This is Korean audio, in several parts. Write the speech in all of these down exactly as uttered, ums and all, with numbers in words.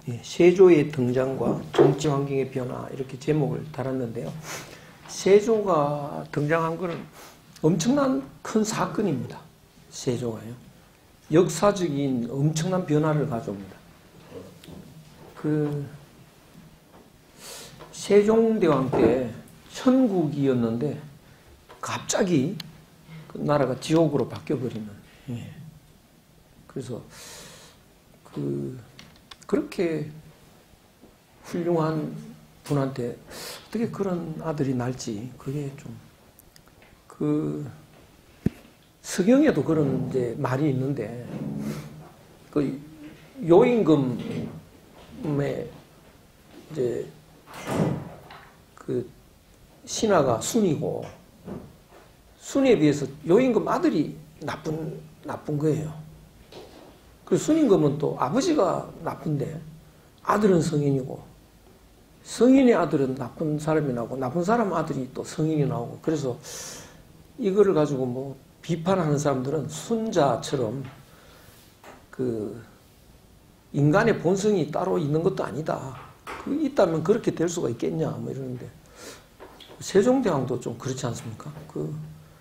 예, 세조의 등장과 정치 환경의 변화 이렇게 제목을 달았는데요. 세조가 등장한 것은 엄청난 큰 사건입니다. 세조가요. 역사적인 엄청난 변화를 가져옵니다. 그 세종대왕 때 천국이었는데 갑자기 그 나라가 지옥으로 바뀌어버리는. 예. 그래서 그 그렇게 훌륭한 분한테 어떻게 그런 아들이 날지 그게 좀 그 서경에도 그런 이제 말이 있는데 그 요임금의 이제 그 신하가 순이고 순에 비해서 요임금 아들이 나쁜 나쁜 거예요. 그 순임금은 또 아버지가 나쁜데 아들은 성인이고 성인의 아들은 나쁜 사람이 나오고 나쁜 사람 아들이 또 성인이 나오고 그래서 이거를 가지고 뭐 비판하는 사람들은 순자처럼 그 인간의 본성이 따로 있는 것도 아니다. 그 있다면 그렇게 될 수가 있겠냐 뭐 이러는데 세종대왕도 좀 그렇지 않습니까? 그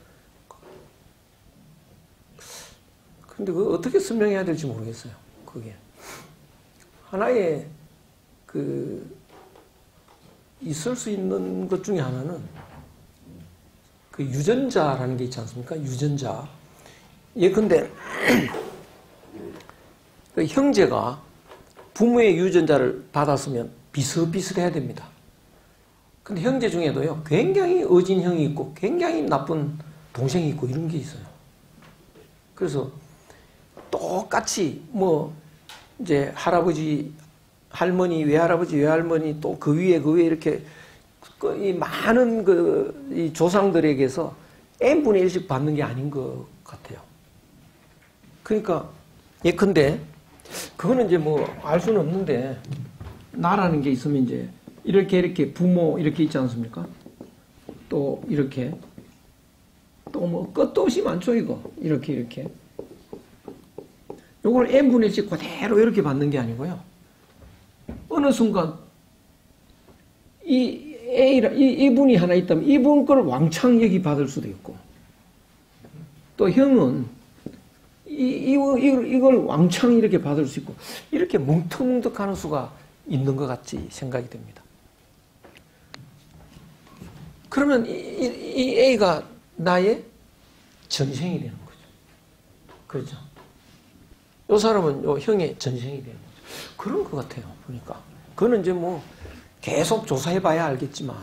근데 그 어떻게 설명해야 될지 모르겠어요. 그게 하나의 그 있을 수 있는 것 중에 하나는 그 유전자라는 게 있지 않습니까? 유전자. 예컨대 그 형제가 부모의 유전자를 받았으면 비슷비슷해야 됩니다. 근데 형제 중에도요, 굉장히 어진 형이 있고, 굉장히 나쁜 동생이 있고, 이런 게 있어요. 그래서 똑같이 뭐 이제 할아버지, 할머니, 외할아버지, 외할머니 또 그 위에 그 위에 이렇게 이 많은 그 이 조상들에게서 n분의 일씩 받는 게 아닌 것 같아요. 그러니까 예컨대 그거는 이제 뭐 알 수는 없는데 나라는 게 있으면 이제 이렇게 이렇게 부모 이렇게 있지 않습니까? 또 이렇게 또 뭐 끝도 없이 많죠 이거 이렇게 이렇게 요걸 n분의 일씩 그대로 이렇게 받는 게 아니고요. 어느 순간 이 A라, 이, 이분이 하나 있다면 이분 걸 왕창 여기 받을 수도 있고 또 형은 이, 이, 이, 이걸 왕창 이렇게 받을 수 있고 이렇게 뭉툭뭉툭하는 수가 있는 것 같이 생각이 됩니다. 그러면 이, 이, 이 A가 나의 전생이 되는 거죠. 그렇죠? 이 사람은 요 형의 전생이 되는 거죠. 그런 것 같아요. 보니까. 그거는 이제 뭐 계속 조사해봐야 알겠지만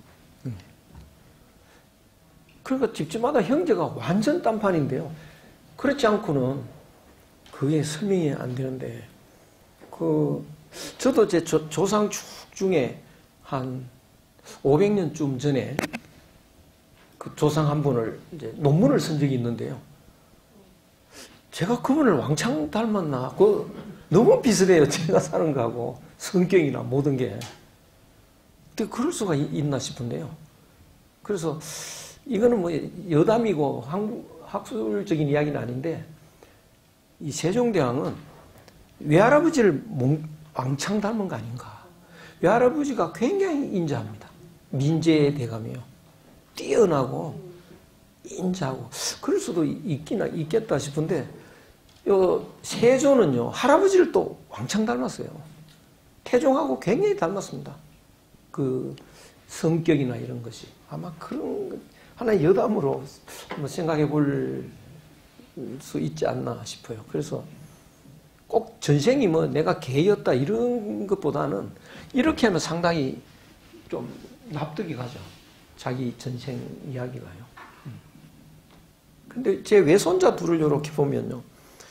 그러니까 집집마다 형제가 완전 딴판인데요. 그렇지 않고는 그게 설명이 안 되는데 그 저도 제 조, 조상 축 중에 한 오백 년쯤 전에 그 조상 한 분을 이제 논문을 쓴 적이 있는데요. 제가 그분을 왕창 닮았나? 그 너무 비슷해요. 제가 사는 거하고 성격이나 모든 게. 어떻게 그럴 수가 있나 싶은데요. 그래서 이거는 뭐 여담이고 한국 학술적인 이야기는 아닌데 이 세종대왕은 외할아버지를 왕창 닮은 거 아닌가. 외할아버지가 굉장히 인자합니다. 민재의 대감이요. 뛰어나고 인자하고 그럴 수도 있긴 있겠다 싶은데 요 세조는요 할아버지를 또 왕창 닮았어요. 태종하고 굉장히 닮았습니다. 그 성격이나 이런 것이 아마 그런 하나의 여담으로 한번 생각해 볼 수 있지 않나 싶어요. 그래서 꼭 전생이 뭐 내가 개였다 이런 것보다는 이렇게 하면 상당히 좀 납득이 가죠. 자기 전생 이야기가요. 근데 제 외손자 둘을 이렇게 보면요.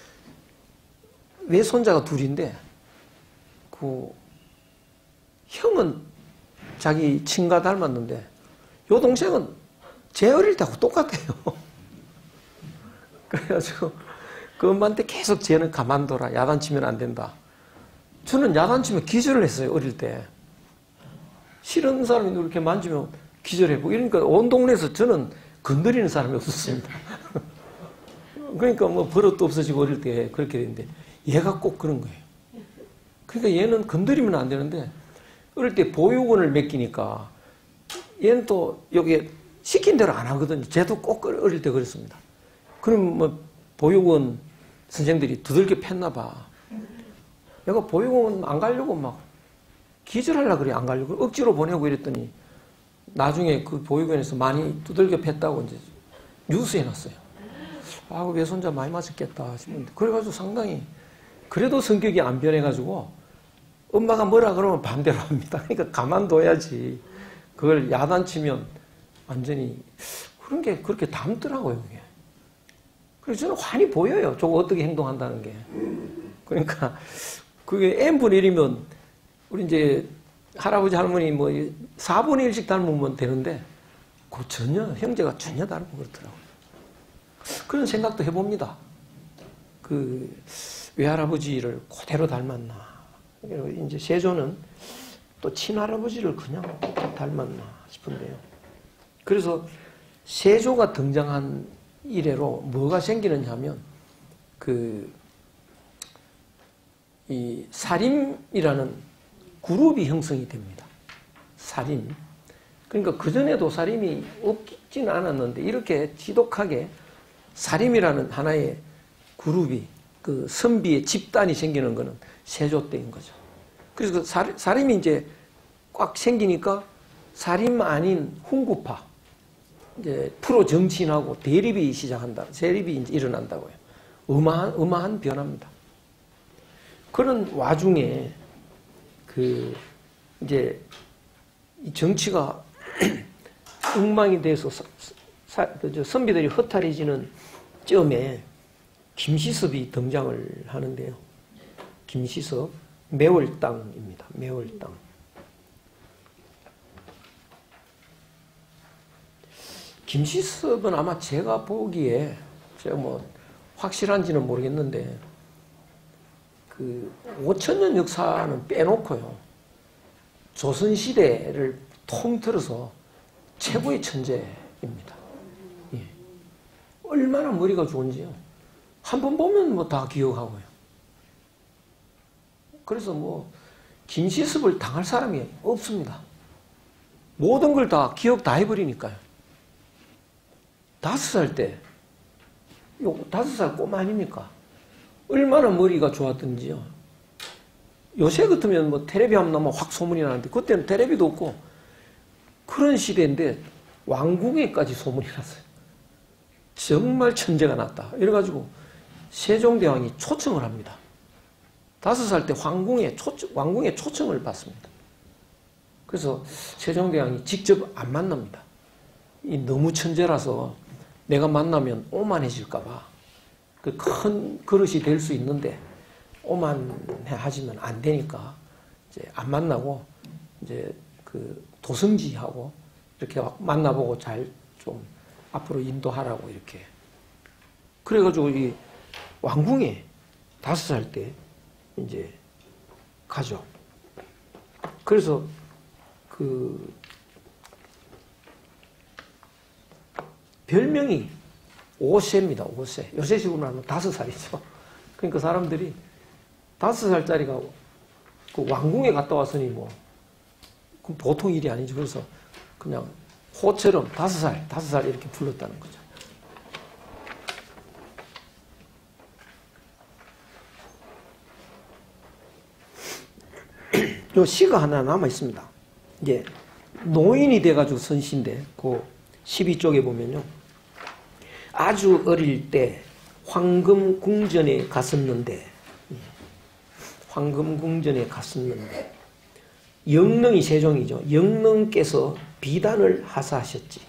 외손자가 둘인데 그 형은 자기 친가 닮았는데 요 동생은 제 어릴 때하고 똑같아요. 그래가지고 그 엄마한테 계속 쟤는 가만둬라. 야단치면 안 된다. 저는 야단치면 기절을 했어요. 어릴 때. 싫은 사람이 이렇게 만지면 기절해보고 이러니까 온 동네에서 저는 건드리는 사람이 없었습니다. 그러니까 뭐 버릇도 없어지고 어릴 때 그렇게 됐는데 얘가 꼭 그런 거예요. 그러니까 얘는 건드리면 안 되는데 어릴 때 보육원을 맡기니까 얘는 또 여기 시킨 대로 안 하거든요. 쟤도 꼭 어릴 때 그랬습니다. 그럼 뭐 보육원 선생들이 두들겨 팼나 봐. 내가 보육원 안 가려고 막 기절하려고 그래. 안 가려고 억지로 보내고 이랬더니 나중에 그 보육원에서 많이 두들겨 팼다고 이제 뉴스에 났어요. 아, 외손자 많이 맞았겠다 싶은데 그래가지고 상당히 그래도 성격이 안 변해가지고 엄마가 뭐라 그러면 반대로 합니다. 그러니까 가만둬야지. 그걸 야단치면 완전히 그런 게 그렇게 닮더라고요, 그게. 그래서 저는 환히 보여요. 저거 어떻게 행동한다는 게. 그러니까 그게 n분의 일이면 우리 이제 할아버지 할머니 뭐 사분의 일씩 닮으면 되는데 그 전혀 형제가 전혀 다르고 그렇더라고요. 그런 생각도 해봅니다. 그 외할아버지를 그대로 닮았나. 이제 세조는 또 친할아버지를 그냥 닮았나 싶은데요. 그래서 세조가 등장한 이래로 뭐가 생기느냐 하면 그 이 사림이라는 그룹이 형성이 됩니다. 사림. 그러니까 그전에도 사림이 없지는 않았는데 이렇게 지독하게 사림이라는 하나의 그룹이 그 선비의 집단이 생기는 것은 세조 때인 거죠. 그래서 그 사림이 이제 꽉 생기니까 사림 아닌 훈구파, 이제 프로 정치인하고 대립이 시작한다. 대립이 이제 일어난다고요. 어마한, 어마한 변화입니다. 그런 와중에 그 이제 이 정치가 엉망이 돼서 사, 사, 선비들이 허탈해지는 쯤에 김시섭이 등장을 하는데요. 김시섭, 매월당입니다. 매월당. 김시섭은 아마 제가 보기에 제가 뭐 확실한지는 모르겠는데 그 오천 년 역사는 빼놓고요. 조선시대를 통틀어서 최고의 천재입니다. 예. 얼마나 머리가 좋은지요. 한 번 보면 뭐 다 기억하고요. 그래서 뭐 김시섭을 당할 사람이 없습니다. 모든 걸 다 기억 다 해버리니까요. 다섯 살 때, 다섯 살 꼬마 아닙니까? 얼마나 머리가 좋았던지요. 요새 같으면 뭐 텔레비 하면 나면 확 소문이 나는데 그때는 텔레비도 없고 그런 시대인데 왕궁에까지 소문이 났어요. 정말 천재가 났다. 이래가지고 세종대왕이 초청을 합니다. 다섯 살 때 왕궁에 초청, 왕궁에 초청을 받습니다. 그래서 세종대왕이 직접 안 만납니다. 이 너무 천재라서 내가 만나면 오만해질까봐 그 큰 그릇이 될 수 있는데 오만해 하시면 안 되니까 이제 안 만나고 이제 그 도성지하고 이렇게 만나보고 잘 좀 앞으로 인도하라고 이렇게. 그래가지고 이 왕궁에 다섯 살 때 이제 가죠. 그래서 그 별명이 오세입니다. 오세. 요새식으로 하면 다섯 살이죠. 그러니까 사람들이 다섯 살짜리가 그 왕궁에 갔다 왔으니 뭐 보통 일이 아니죠. 그래서 그냥 호처럼 다섯 살, 다섯 살 이렇게 불렀다는 거죠. 요 시가 하나 남아 있습니다. 이제 노인이 돼가지고 쓴 시인데 그 십이 쪽에 보면요. 아주 어릴 때 황금궁전에 갔었는데 황금궁전에 갔었는데 영릉이 세종이죠. 영릉께서 비단을 하사하셨지.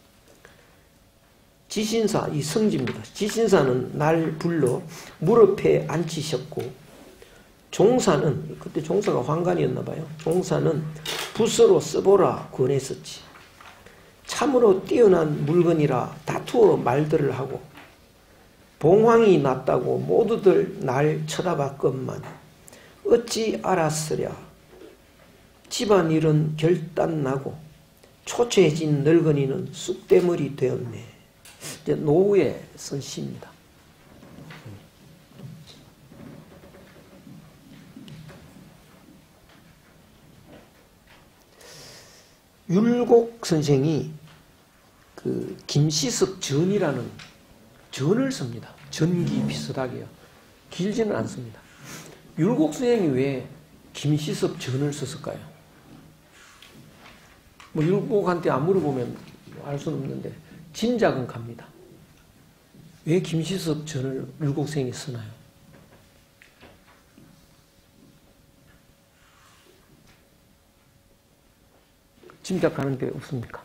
지신사, 이 성지입니다. 지신사는 날 불러 무릎에 앉히셨고 종사는, 그때 종사가 황관이었나 봐요. 종사는 붓으로 써보라 권했었지. 참으로 뛰어난 물건이라 다투어 말들을 하고 봉황이 났다고 모두들 날 쳐다봤건만 어찌 알았으랴. 집안일은 결단나고 초췌해진 늙은이는 쑥대머리 되었네. 이제 노후에 쓴 시입니다. 율곡 선생이 그 김시섭 전이라는 전을 씁니다. 전기 비슷하게요. 길지는 않습니다. 율곡 선생이 왜 김시섭 전을 썼을까요? 뭐 율곡한테 안 물어보면 알 수는 없는데 짐작은 갑니다. 왜 김시섭 전을 율곡 선생이 쓰나요? 짐작하는 게 없습니까?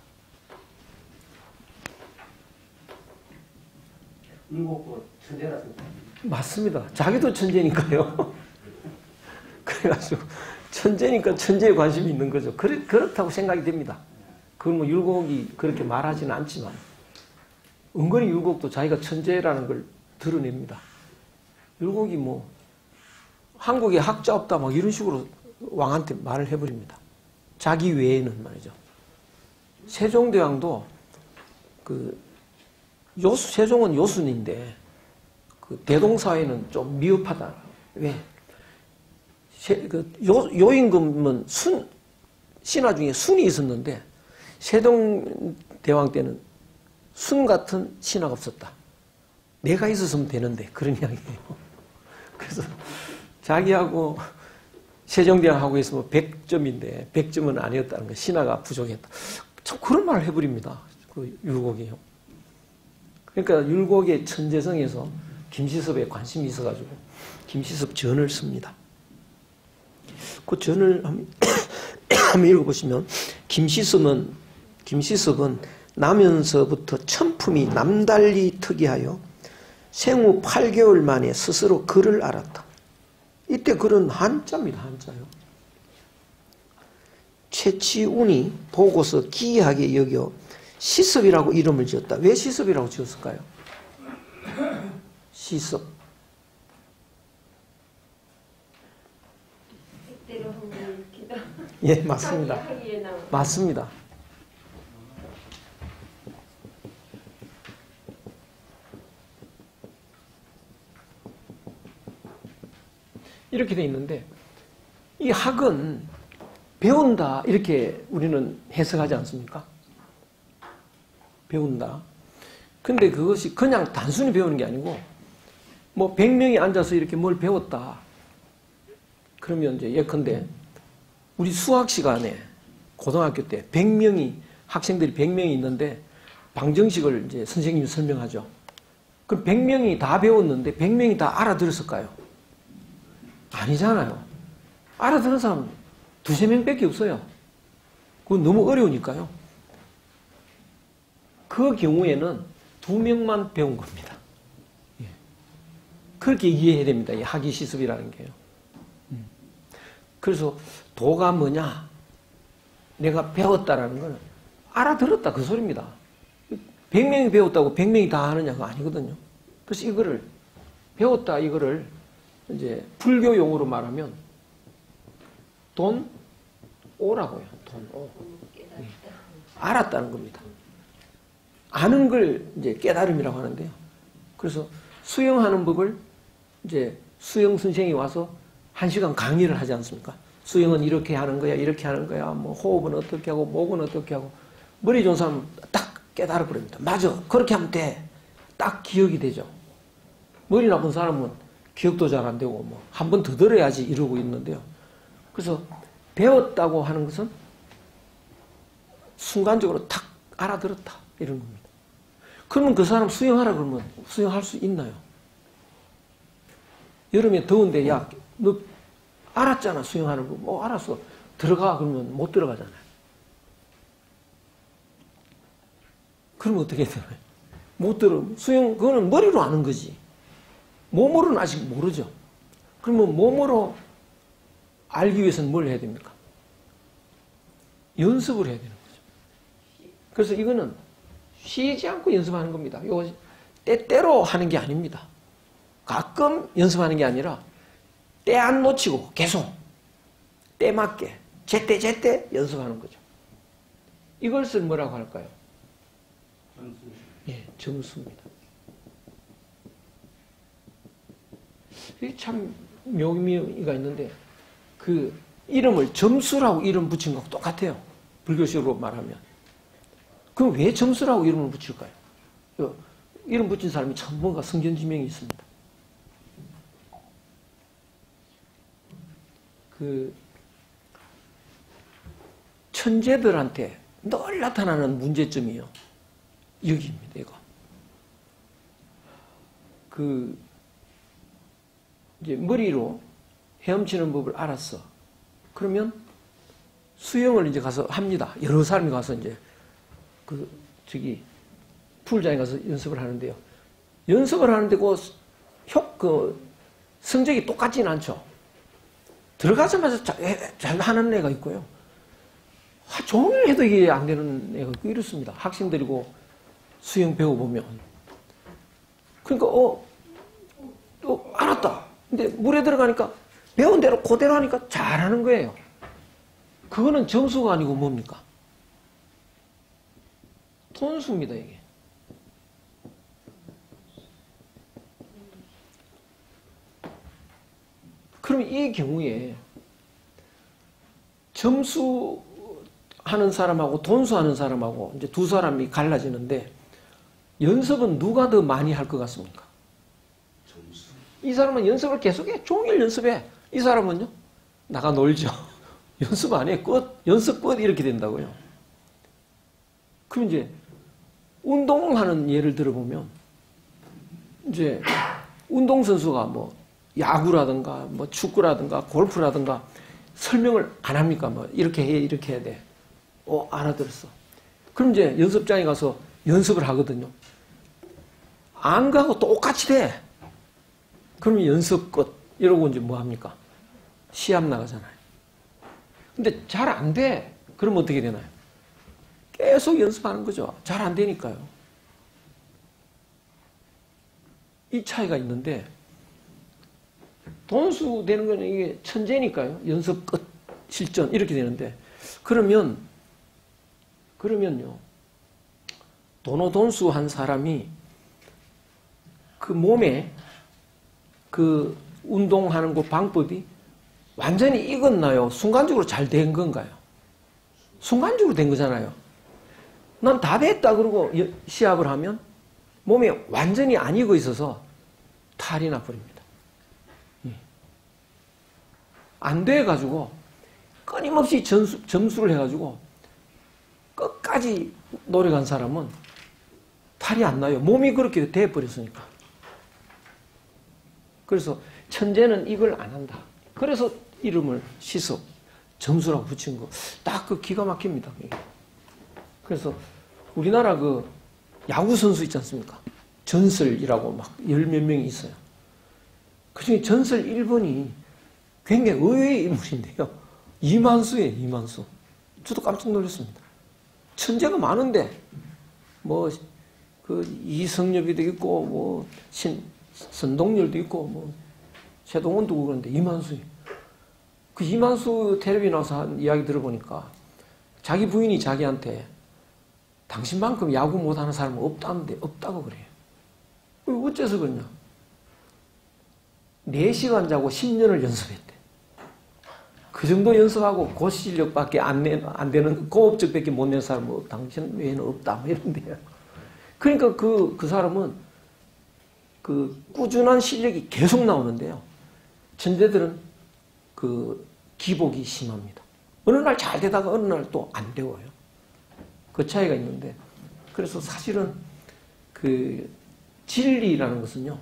율곡도 천재라서. 맞습니다. 자기도 천재니까요. 그래가지고 천재니까 천재에 관심이 있는 거죠. 그렇, 그렇다고 생각이 됩니다. 그건 뭐 율곡이 그렇게 말하지는 않지만 은근히 율곡도 자기가 천재라는 걸 드러냅니다. 율곡이 뭐 한국에 학자 없다 막 이런 식으로 왕한테 말을 해버립니다. 자기 외에는 말이죠. 세종대왕도 그 요수, 세종은 요순인데 그 대동사회는 좀 미흡하다. 왜? 세, 그 요, 요임금은 순, 신하 중에 순이 있었는데 세종대왕 때는 순 같은 신하가 없었다. 내가 있었으면 되는데 그런 이야기예요. 그래서 자기하고 세종대왕하고 있으면 백 점인데 백 점은 아니었다는 거. 신하가 부족했다. 참 그런 말을 해버립니다. 그 율곡이요. 그러니까 율곡의 천재성에서 김시섭에 관심이 있어가지고 김시섭 전을 씁니다. 그 전을 한번, 한번 읽어보시면 김시섭은 김시섭은 나면서부터 천품이 남달리 특이하여 생후 팔 개월 만에 스스로 글을 알았다. 이때 글은 한자입니다. 한자요. 최치운이 보고서 기이하게 여겨 시섭이라고 이름을 지었다. 왜 시섭이라고 지었을까요? 시섭. 예, 맞습니다. 맞습니다. 이렇게 돼 있는데 이 학은 배운다 이렇게 우리는 해석하지 않습니까? 배운다. 근데 그것이 그냥 단순히 배우는 게 아니고 뭐 백 명이 앉아서 이렇게 뭘 배웠다. 그러면 이제 예컨대 우리 수학 시간에 고등학교 때 백 명이 학생들이 백 명이 있는데 방정식을 이제 선생님이 설명하죠. 그럼 백 명이 다 배웠는데 백 명이 다 알아들었을까요? 아니잖아요. 알아들은 사람 두세 명밖에 없어요. 그건 너무 어려우니까요. 그 경우에는 두 명만 배운 겁니다. 예. 그렇게 이해해야 됩니다. 이 학위시습이라는 게요. 음. 그래서 도가 뭐냐? 내가 배웠다라는 건 알아들었다 그 소리입니다. 백 명이 배웠다고 백 명이 다 하느냐가 아니거든요. 그래서 이거를 배웠다 이거를 이제 불교 용어로 말하면 돈 오라고요. 돈 오. 예. 알았다는 겁니다. 아는 걸 이제 깨달음이라고 하는데요. 그래서 수영하는 법을 이제 수영 선생이 와서 한 시간 강의를 하지 않습니까? 수영은 이렇게 하는 거야, 이렇게 하는 거야, 뭐 호흡은 어떻게 하고, 목은 어떻게 하고, 머리 좋은 사람은 딱 깨달아 버립니다. 맞아, 그렇게 하면 돼. 딱 기억이 되죠. 머리 나쁜 사람은 기억도 잘 안 되고, 뭐, 한 번 더 들어야지 이러고 있는데요. 그래서 배웠다고 하는 것은 순간적으로 탁 알아들었다. 이런 겁니다. 그러면 그 사람 수영하라 그러면 수영할 수 있나요? 여름에 더운데, 야, 너 알았잖아, 수영하는 거. 뭐, 알았어. 들어가. 그러면 못 들어가잖아요. 그러면 어떻게 되나요? 못 들어. 수영, 그거는 머리로 아는 거지. 몸으로는 아직 모르죠. 그러면 몸으로 알기 위해서는 뭘 해야 됩니까? 연습을 해야 되는 거죠. 그래서 이거는 쉬지 않고 연습하는 겁니다. 이거 때때로 하는 게 아닙니다. 가끔 연습하는 게 아니라 때 안 놓치고 계속 때 맞게 제때 제때 연습하는 거죠. 이것을 뭐라고 할까요? 점수. 예, 점수입니다. 이게 참 묘미가 있는데 그 이름을 점수라고 이름 붙인 거하고 똑같아요. 불교식으로 말하면. 그럼 왜 점수라고 이름을 붙일까요? 이름 붙인 사람이 참 뭔가 성견지명이 있습니다. 그 천재들한테 늘 나타나는 문제점이요. 여기입니다, 이거. 그, 이제 머리로 헤엄치는 법을 알았어. 그러면 수영을 이제 가서 합니다. 여러 사람이 가서 이제 그, 저기, 풀장에 가서 연습을 하는데요. 연습을 하는데 그, 효, 그, 성적이 똑같지는 않죠. 들어가자마자 잘, 잘 하는 애가 있고요. 하, 종일 해도 이게 안 되는 애가 있고 이렇습니다. 학생들이고 수영 배워보면. 그러니까, 어, 또 알았다. 근데 물에 들어가니까 배운 대로 그대로 하니까 잘하는 거예요. 그거는 점수가 아니고 뭡니까? 돈수입니다, 이게. 그러면 이 경우에 점수 하는 사람하고 돈수 하는 사람하고 이제 두 사람이 갈라지는데 연습은 누가 더 많이 할 것 같습니까? 점수. 이 사람은 연습을 계속해. 종일 연습해. 이 사람은요? 나가 놀죠. 연습 안 해. 끝. 연습 끝. 이렇게 된다고요. 그럼 이제 운동하는 예를 들어보면 이제 운동선수가 뭐 야구라든가 뭐 축구라든가 골프라든가 설명을 안 합니까? 뭐 이렇게 해 이렇게 해야 돼. 어 알아들었어. 그럼 이제 연습장에 가서 연습을 하거든요. 안 가고 똑같이 돼. 그러면 연습 끝. 이러고 이제 뭐 합니까? 시합 나가잖아요. 근데 잘 안 돼. 그럼 어떻게 되나요? 계속 연습하는 거죠. 잘 안 되니까요. 이 차이가 있는데 돈수 되는 거는 이게 천재니까요. 연습 끝, 실전 이렇게 되는데 그러면 그러면요. 도노돈수 한 사람이 그 몸에 그 운동하는 그 방법이 완전히 익었나요? 순간적으로 잘 된 건가요? 순간적으로 된 거잖아요. 난 다 됐다 그러고 시합을 하면 몸에 완전히 안 익어 있어서 탈이 나버립니다. 안 돼가지고 끊임없이 점수, 점수를 해가지고 끝까지 노력한 사람은 탈이 안 나요. 몸이 그렇게 돼버렸으니까. 그래서 천재는 이걸 안 한다. 그래서 이름을 시습, 점수라고 붙인 거. 딱 그 기가 막힙니다. 그래서 우리나라 그 야구선수 있지 않습니까? 전설이라고 막 열 몇 명이 있어요. 그 중에 전설 일 번이 굉장히 의외의 인물인데요. 이만수예요, 이만수. 저도 깜짝 놀랐습니다. 천재가 많은데, 뭐, 그, 이성엽이도 있고, 뭐, 신, 선동열도 있고, 뭐, 최동원도 그런데 이만수. 그 이만수 텔레비 나와서 한 이야기 들어보니까 자기 부인이 자기한테 당신만큼 야구 못하는 사람은 없다는데, 없다고 그래요. 어째서 그러냐? 네 시간 자고 십 년을 연습했대. 그 정도 연습하고 그 실력밖에 안, 내, 안 되는, 그 업적밖에 못 낸 사람은 뭐 당신 외에는 없다. 뭐 이런데요. 그러니까 그, 그 사람은 그 꾸준한 실력이 계속 나오는데요. 천재들은 그 기복이 심합니다. 어느 날 잘 되다가 어느 날 또 안 되어요. 그 차이가 있는데. 그래서 사실은 그 진리라는 것은요.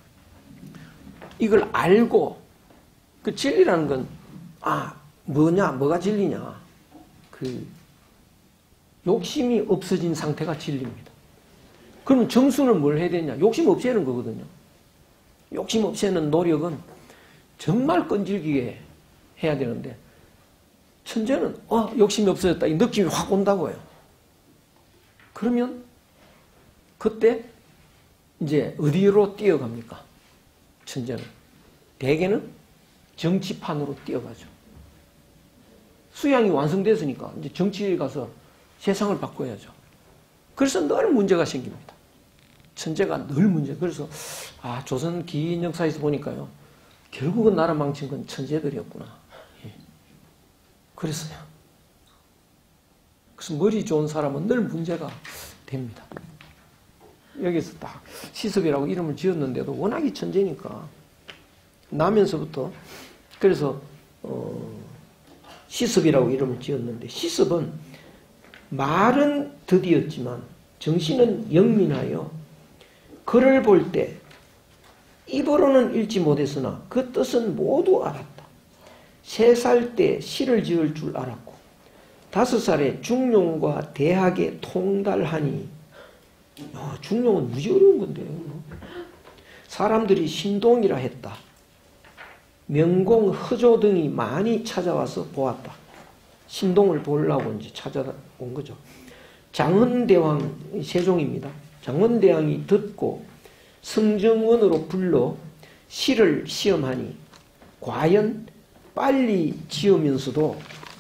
이걸 알고 그 진리라는 건 아, 뭐냐, 뭐가 진리냐. 그, 욕심이 없어진 상태가 진리입니다. 그러면 점수는 뭘 해야 되냐? 욕심 없애는 거거든요. 욕심 없애는 노력은 정말 끈질기게 해야 되는데, 천재는, 어, 욕심이 없어졌다. 이 느낌이 확 온다고요. 그러면, 그때, 이제, 어디로 뛰어갑니까? 천재는. 대개는 정치판으로 뛰어가죠. 수양이 완성됐으니까 이제 정치에 가서 세상을 바꿔야죠. 그래서 늘 문제가 생깁니다. 천재가 늘 문제. 그래서 아 조선 긴 역사에서 보니까요. 결국은 나라 망친 건 천재들이었구나. 예. 그랬어요. 그래서 머리 좋은 사람은 늘 문제가 됩니다. 여기서 딱 시섭이라고 이름을 지었는데도 워낙에 천재니까 나면서부터 그래서 어, 시섭이라고 이름을 지었는데 시섭은 말은 더디었지만 정신은 영민하여 글을 볼 때 입으로는 읽지 못했으나 그 뜻은 모두 알았다. 세 살 때 시를 지을 줄 알았고 다섯 살에 중용과 대학에 통달하니 야, 중용은 무지 어려운 건데요. 사람들이 신동이라 했다. 명공, 허조 등이 많이 찾아와서 보았다. 신동을 보려고 이제 찾아온 거죠. 장헌대왕 세종입니다. 장헌대왕이 듣고 성정원으로 불러 시를 시험하니 과연 빨리 지으면서도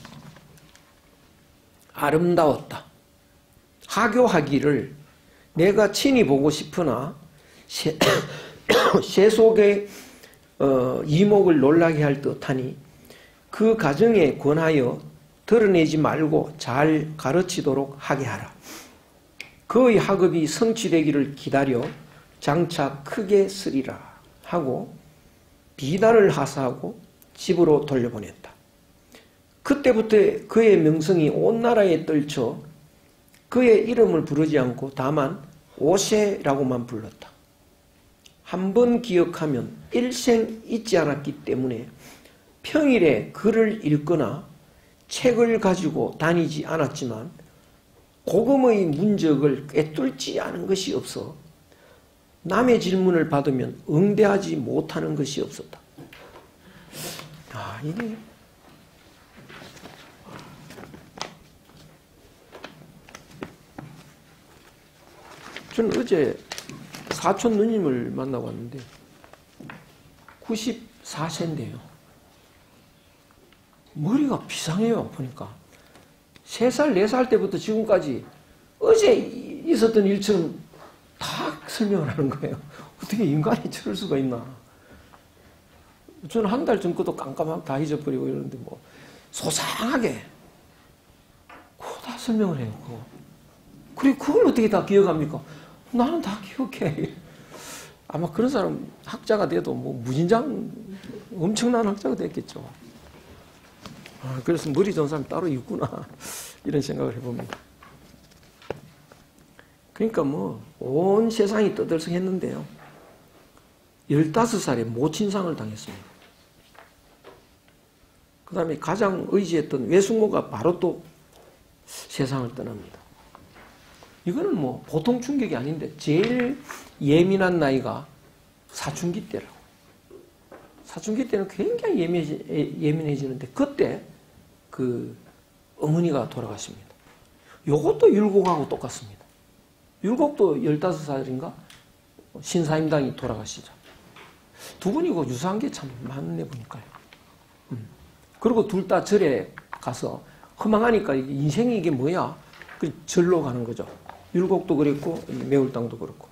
아름다웠다. 하교하기를 내가 친히 보고 싶으나 세, 세속의 어, 이목을 놀라게 할 듯하니 그 가정에 권하여 드러내지 말고 잘 가르치도록 하게 하라. 그의 학업이 성취되기를 기다려 장차 크게 쓰리라 하고 비단을 하사하고 집으로 돌려보냈다. 그때부터 그의 명성이 온 나라에 떨쳐 그의 이름을 부르지 않고 다만 오세라고만 불렀다. 한 번 기억하면 일생 잊지 않았기 때문에 평일에 글을 읽거나 책을 가지고 다니지 않았지만 고금의 문적을 꿰뚫지 않은 것이 없어 남의 질문을 받으면 응대하지 못하는 것이 없었다. 아, 이게 저는 어제 사촌 누님을 만나고 왔는데 구십사 세인데요. 머리가 비상해요. 보니까 세 살, 네 살 때부터 지금까지 어제 있었던 일처럼 다 설명을 하는 거예요. 어떻게 인간이 저럴 수가 있나. 저는 한 달 전 것도 깜깜하고 다 잊어버리고 이러는데 뭐 소상하게 그거 다 설명을 해요. 그거. 그리고 그걸 어떻게 다 기억합니까? 나는 다 기억해. 아마 그런 사람 학자가 돼도 뭐 무진장 엄청난 학자가 됐겠죠. 아, 그래서 머리 좋은 사람이 따로 있구나 이런 생각을 해봅니다. 그러니까 뭐 온 세상이 떠들썩했는데요. 열다섯 살에 모친상을 당했습니다. 그 다음에 가장 의지했던 외숙모가 바로 또 세상을 떠납니다. 이거는 뭐 보통 충격이 아닌데 제일 예민한 나이가 사춘기 때라고. 사춘기 때는 굉장히 예민해지, 예민해지는데 그때 그 어머니가 돌아가십니다. 요것도 율곡하고 똑같습니다. 율곡도 열다섯 살인가 신사임당이 돌아가시죠. 두 분이 그 유사한 게 참 많네 보니까요. 음. 그리고 둘 다 절에 가서 허망하니까 인생이 이게 뭐야? 그 절로 가는 거죠. 율곡도 그랬고 매울당도 그렇고.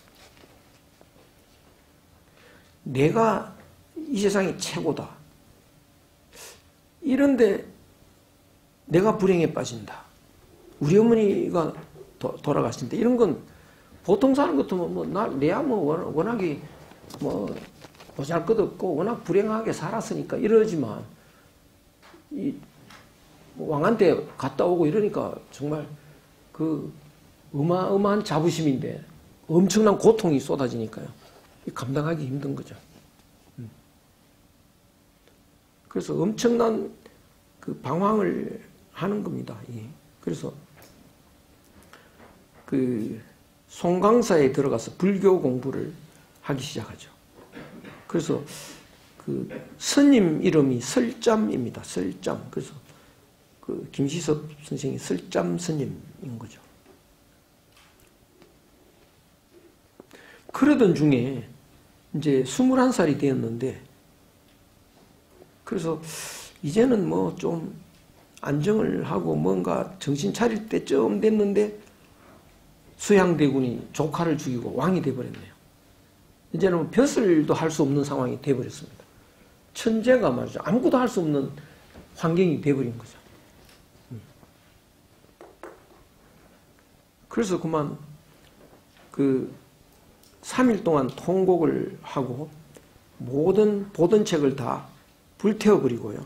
내가 이 세상이 최고다. 이런데 내가 불행에 빠진다. 우리 어머니가 도, 돌아가신다. 이런 건 보통 사는 같으면 뭐, 나, 내야 뭐 워낙에 뭐 보잘것없고 워낙 불행하게 살았으니까 이러지만 이 왕한테 갔다 오고 이러니까 정말 그 어마어마한 자부심인데 엄청난 고통이 쏟아지니까요. 감당하기 힘든 거죠. 그래서 엄청난 그 방황을 하는 겁니다. 그래서 그 송강사에 들어가서 불교 공부를 하기 시작하죠. 그래서 그 스님 이름이 설잠입니다. 설잠. 그래서 그 김시섭 선생이 설잠 스님인 거죠. 그러던 중에 이제 스물한 살이 되었는데 그래서 이제는 뭐 좀 안정을 하고 뭔가 정신 차릴 때쯤 됐는데 수양대군이 조카를 죽이고 왕이 돼버렸네요. 이제는 벼슬도 할 수 없는 상황이 돼버렸습니다. 천재가 말이죠. 아무것도 할 수 없는 환경이 돼버린 거죠. 그래서 그만 그 삼 일 동안 통곡을 하고 모든 보던 책을 다 불태워버리고요.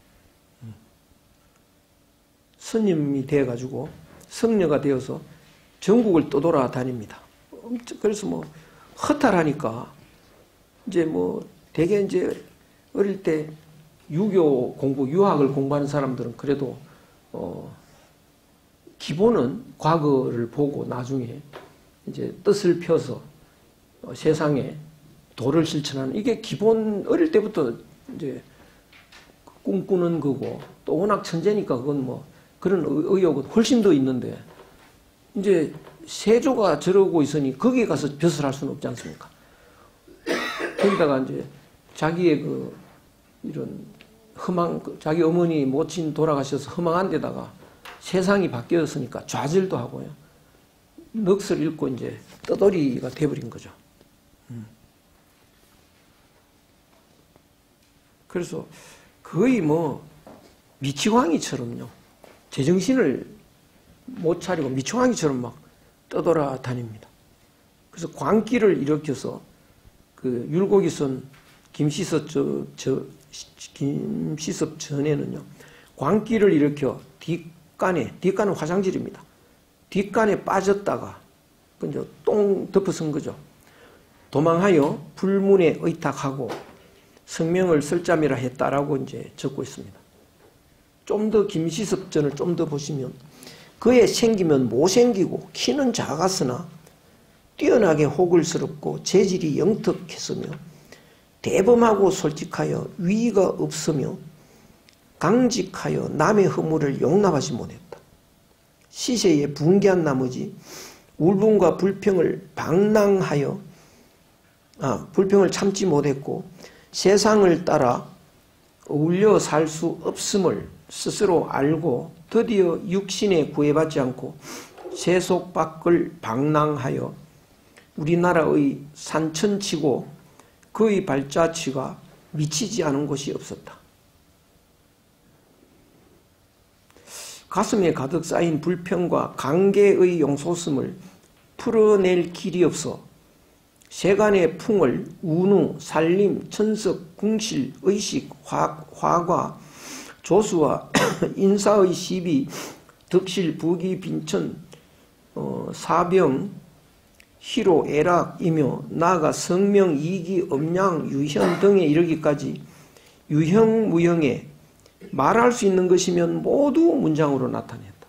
스님이 되어가지고 성녀가 되어서 전국을 떠돌아다닙니다. 그래서 뭐 허탈하니까 이제 뭐 대개 이제 어릴 때 유교 공부, 유학을 공부하는 사람들은 그래도 어 기본은 과거를 보고 나중에 이제 뜻을 펴서 어 세상에 도를 실천하는 이게 기본 어릴 때부터 이제 꿈꾸는 거고 또 워낙 천재니까 그건 뭐 그런 의욕은 훨씬 더 있는데 이제 세조가 저러고 있으니 거기에 가서 벼슬 할 수는 없지 않습니까? 거기다가 이제 자기의 그 이런 허망, 자기 어머니 모친 돌아가셔서 허망한 데다가 세상이 바뀌었으니까 좌절도 하고요. 넋을 잃고 이제 떠돌이가 돼버린 거죠. 음. 그래서 거의 뭐 미치광이처럼요. 제정신을 못 차리고 미치광이처럼 막 떠돌아다닙니다. 그래서 광기를 일으켜서 그 율곡이선 김시섭 저, 저 김시섭 전에는요. 광기를 일으켜 뒷간에 뒷간은 화장실입니다. 뒷간에 빠졌다가 이제 똥 덮어선 거죠. 도망하여 불문에 의탁하고 성명을 쓸자미라 했다라고 이제 적고 있습니다. 좀 더 김시섭전을 좀 더 보시면 그에 생기면 못생기고 키는 작았으나 뛰어나게 호글스럽고 재질이 영특했으며 대범하고 솔직하여 위가 없으며 강직하여 남의 허물을 용납하지 못했다. 시세에 붕괴한 나머지 울분과 불평을 방랑하여 아, 불평을 참지 못했고 세상을 따라 어울려 살 수 없음을 스스로 알고 드디어 육신에 구애받지 않고 세속 밖을 방랑하여 우리나라의 산천치고 그의 발자취가 미치지 않은 곳이 없었다. 가슴에 가득 쌓인 불평과 강계의 용솟음을 풀어낼 길이 없어 세간의 풍을 운우, 살림, 천석, 궁실, 의식, 화, 화과, 조수와 인사의 시비, 덕실, 부기, 빈천, 어, 사병, 희로, 애락이며 나아가 성명, 이기, 음양, 유현 등에 이르기까지 유형무형에 말할 수 있는 것이면 모두 문장으로 나타냈다.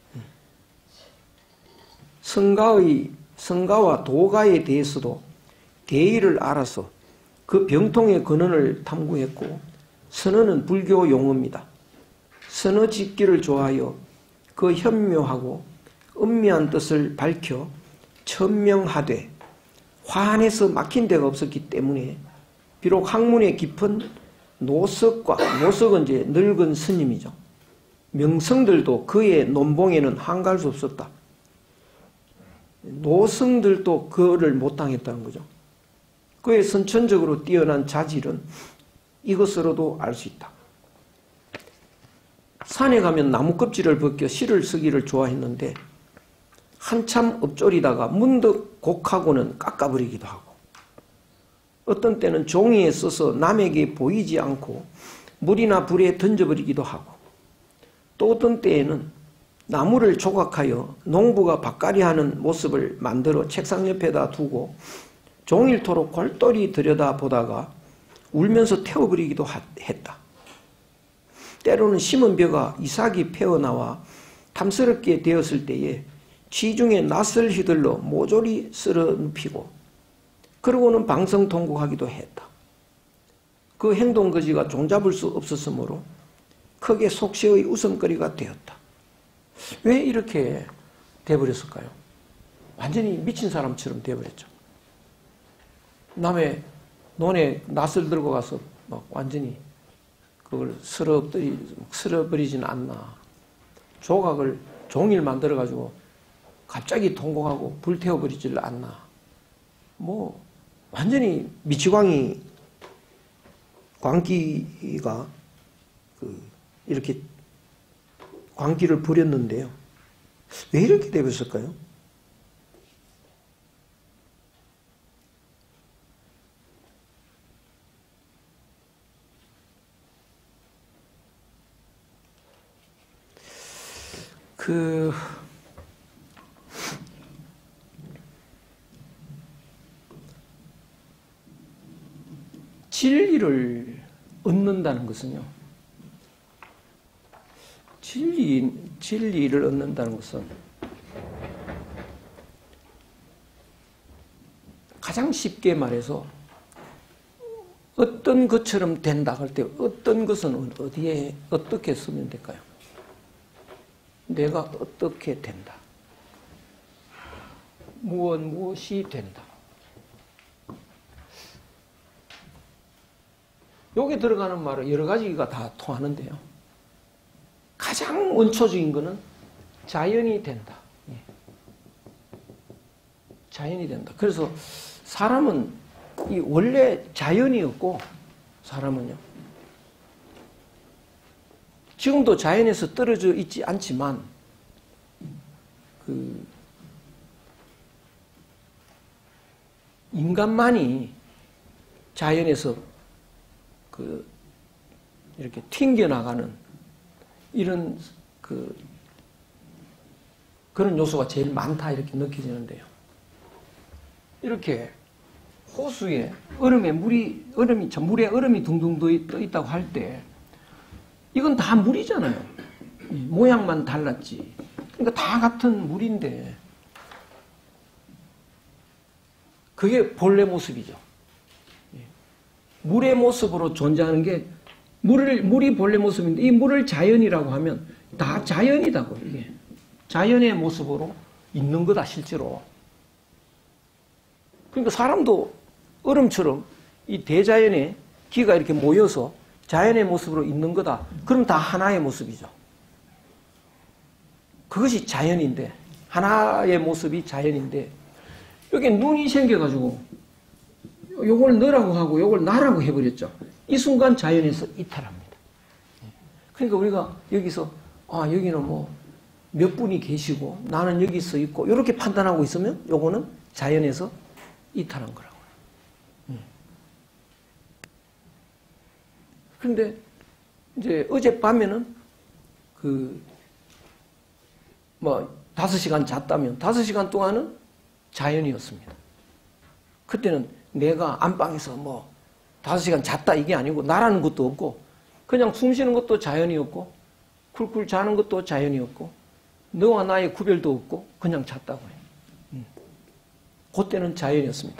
성가의, 성가와 도가에 대해서도 대의를 알아서 그 병통의 근원을 탐구했고 선언은 불교 용어입니다. 선어 짓기를 좋아하여 그 현묘하고 은미한 뜻을 밝혀 천명하되 화안에서 막힌 데가 없었기 때문에 비록 학문의 깊은 노석과 노석은 이제 늙은 스님이죠. 명성들도 그의 논봉에는 한가할 수 없었다. 노성들도 그를 못 당했다는 거죠. 그의 선천적으로 뛰어난 자질은 이것으로도 알 수 있다. 산에 가면 나무 껍질을 벗겨 실을 쓰기를 좋아했는데 한참 엎조리다가 문득 곡하고는 깎아버리기도 하고 어떤 때는 종이에 써서 남에게 보이지 않고 물이나 불에 던져버리기도 하고 또 어떤 때에는 나무를 조각하여 농부가 밭갈이하는 모습을 만들어 책상 옆에다 두고 종일토록 골똘히 들여다보다가 울면서 태워버리기도 했다. 때로는 심은 벼가 이삭이 패어나와 탐스럽게 되었을 때에 취중에 낯을 휘둘러 모조리 쓸어 눕히고 그러고는 방성통곡하기도 했다. 그 행동거지가 종잡을 수 없었으므로 크게 속시의 웃음거리가 되었다. 왜 이렇게 돼버렸을까요? 완전히 미친 사람처럼 돼버렸죠. 남의 논에 낫을 들고 가서 막 완전히 그걸 쓸어버리, 쓸어버리진 않나. 조각을 종이를 만들어가지고 갑자기 통곡하고 불태워버리질 않나. 뭐 완전히 미치광이 광기가 그 이렇게 광기를 부렸는데요. 왜 이렇게 되었을까요? 그 진리를 얻는다는 것은요. 진리, 진리를 얻는다는 것은 가장 쉽게 말해서 어떤 것처럼 된다 할 때 어떤 것은 어디에 어떻게 쓰면 될까요? 내가 어떻게 된다. 무엇 무엇이 된다. 여기 들어가는 말은 여러 가지가 다 통하는데요. 가장 원초적인 것은 자연이 된다. 예. 자연이 된다. 그래서 사람은 이 원래 자연이었고 사람은요. 지금도 자연에서 떨어져 있지 않지만 그 인간만이 자연에서 그 이렇게 튕겨나가는 이런 그 그런 요소가 제일 많다 이렇게 느껴지는데요. 이렇게 호수에 얼음에 물이 얼음이 물에 얼음이 둥둥 떠 있다고 할 때 이건 다 물이잖아요. 모양만 달랐지. 그러니까 다 같은 물인데 그게 본래 모습이죠. 물의 모습으로 존재하는 게 물을 물이 본래 모습인데 이 물을 자연이라고 하면 다 자연이다고 이게 자연의 모습으로 있는 거다 실제로. 그러니까 사람도 얼음처럼 이 대자연에 기가 이렇게 모여서 자연의 모습으로 있는 거다. 그럼 다 하나의 모습이죠. 그것이 자연인데 하나의 모습이 자연인데 여기 눈이 생겨가지고 요걸 너라고 하고 요걸 나라고 해버렸죠. 이 순간 자연에서 이탈합니다. 그러니까 우리가 여기서 아 여기는 뭐 몇 분이 계시고 나는 여기 서 있고 이렇게 판단하고 있으면 요거는 자연에서 이탈한 거라고요. 그런데 이제 어젯밤에는 그 뭐 다섯 시간 잤다면 다섯 시간 동안은 자연이었습니다. 그때는 내가 안방에서 뭐 다섯 시간 잤다 이게 아니고 나라는 것도 없고 그냥 숨 쉬는 것도 자연이었고 쿨쿨 자는 것도 자연이었고 너와 나의 구별도 없고 그냥 잤다고 해요. 음. 그때는 자연이었습니다.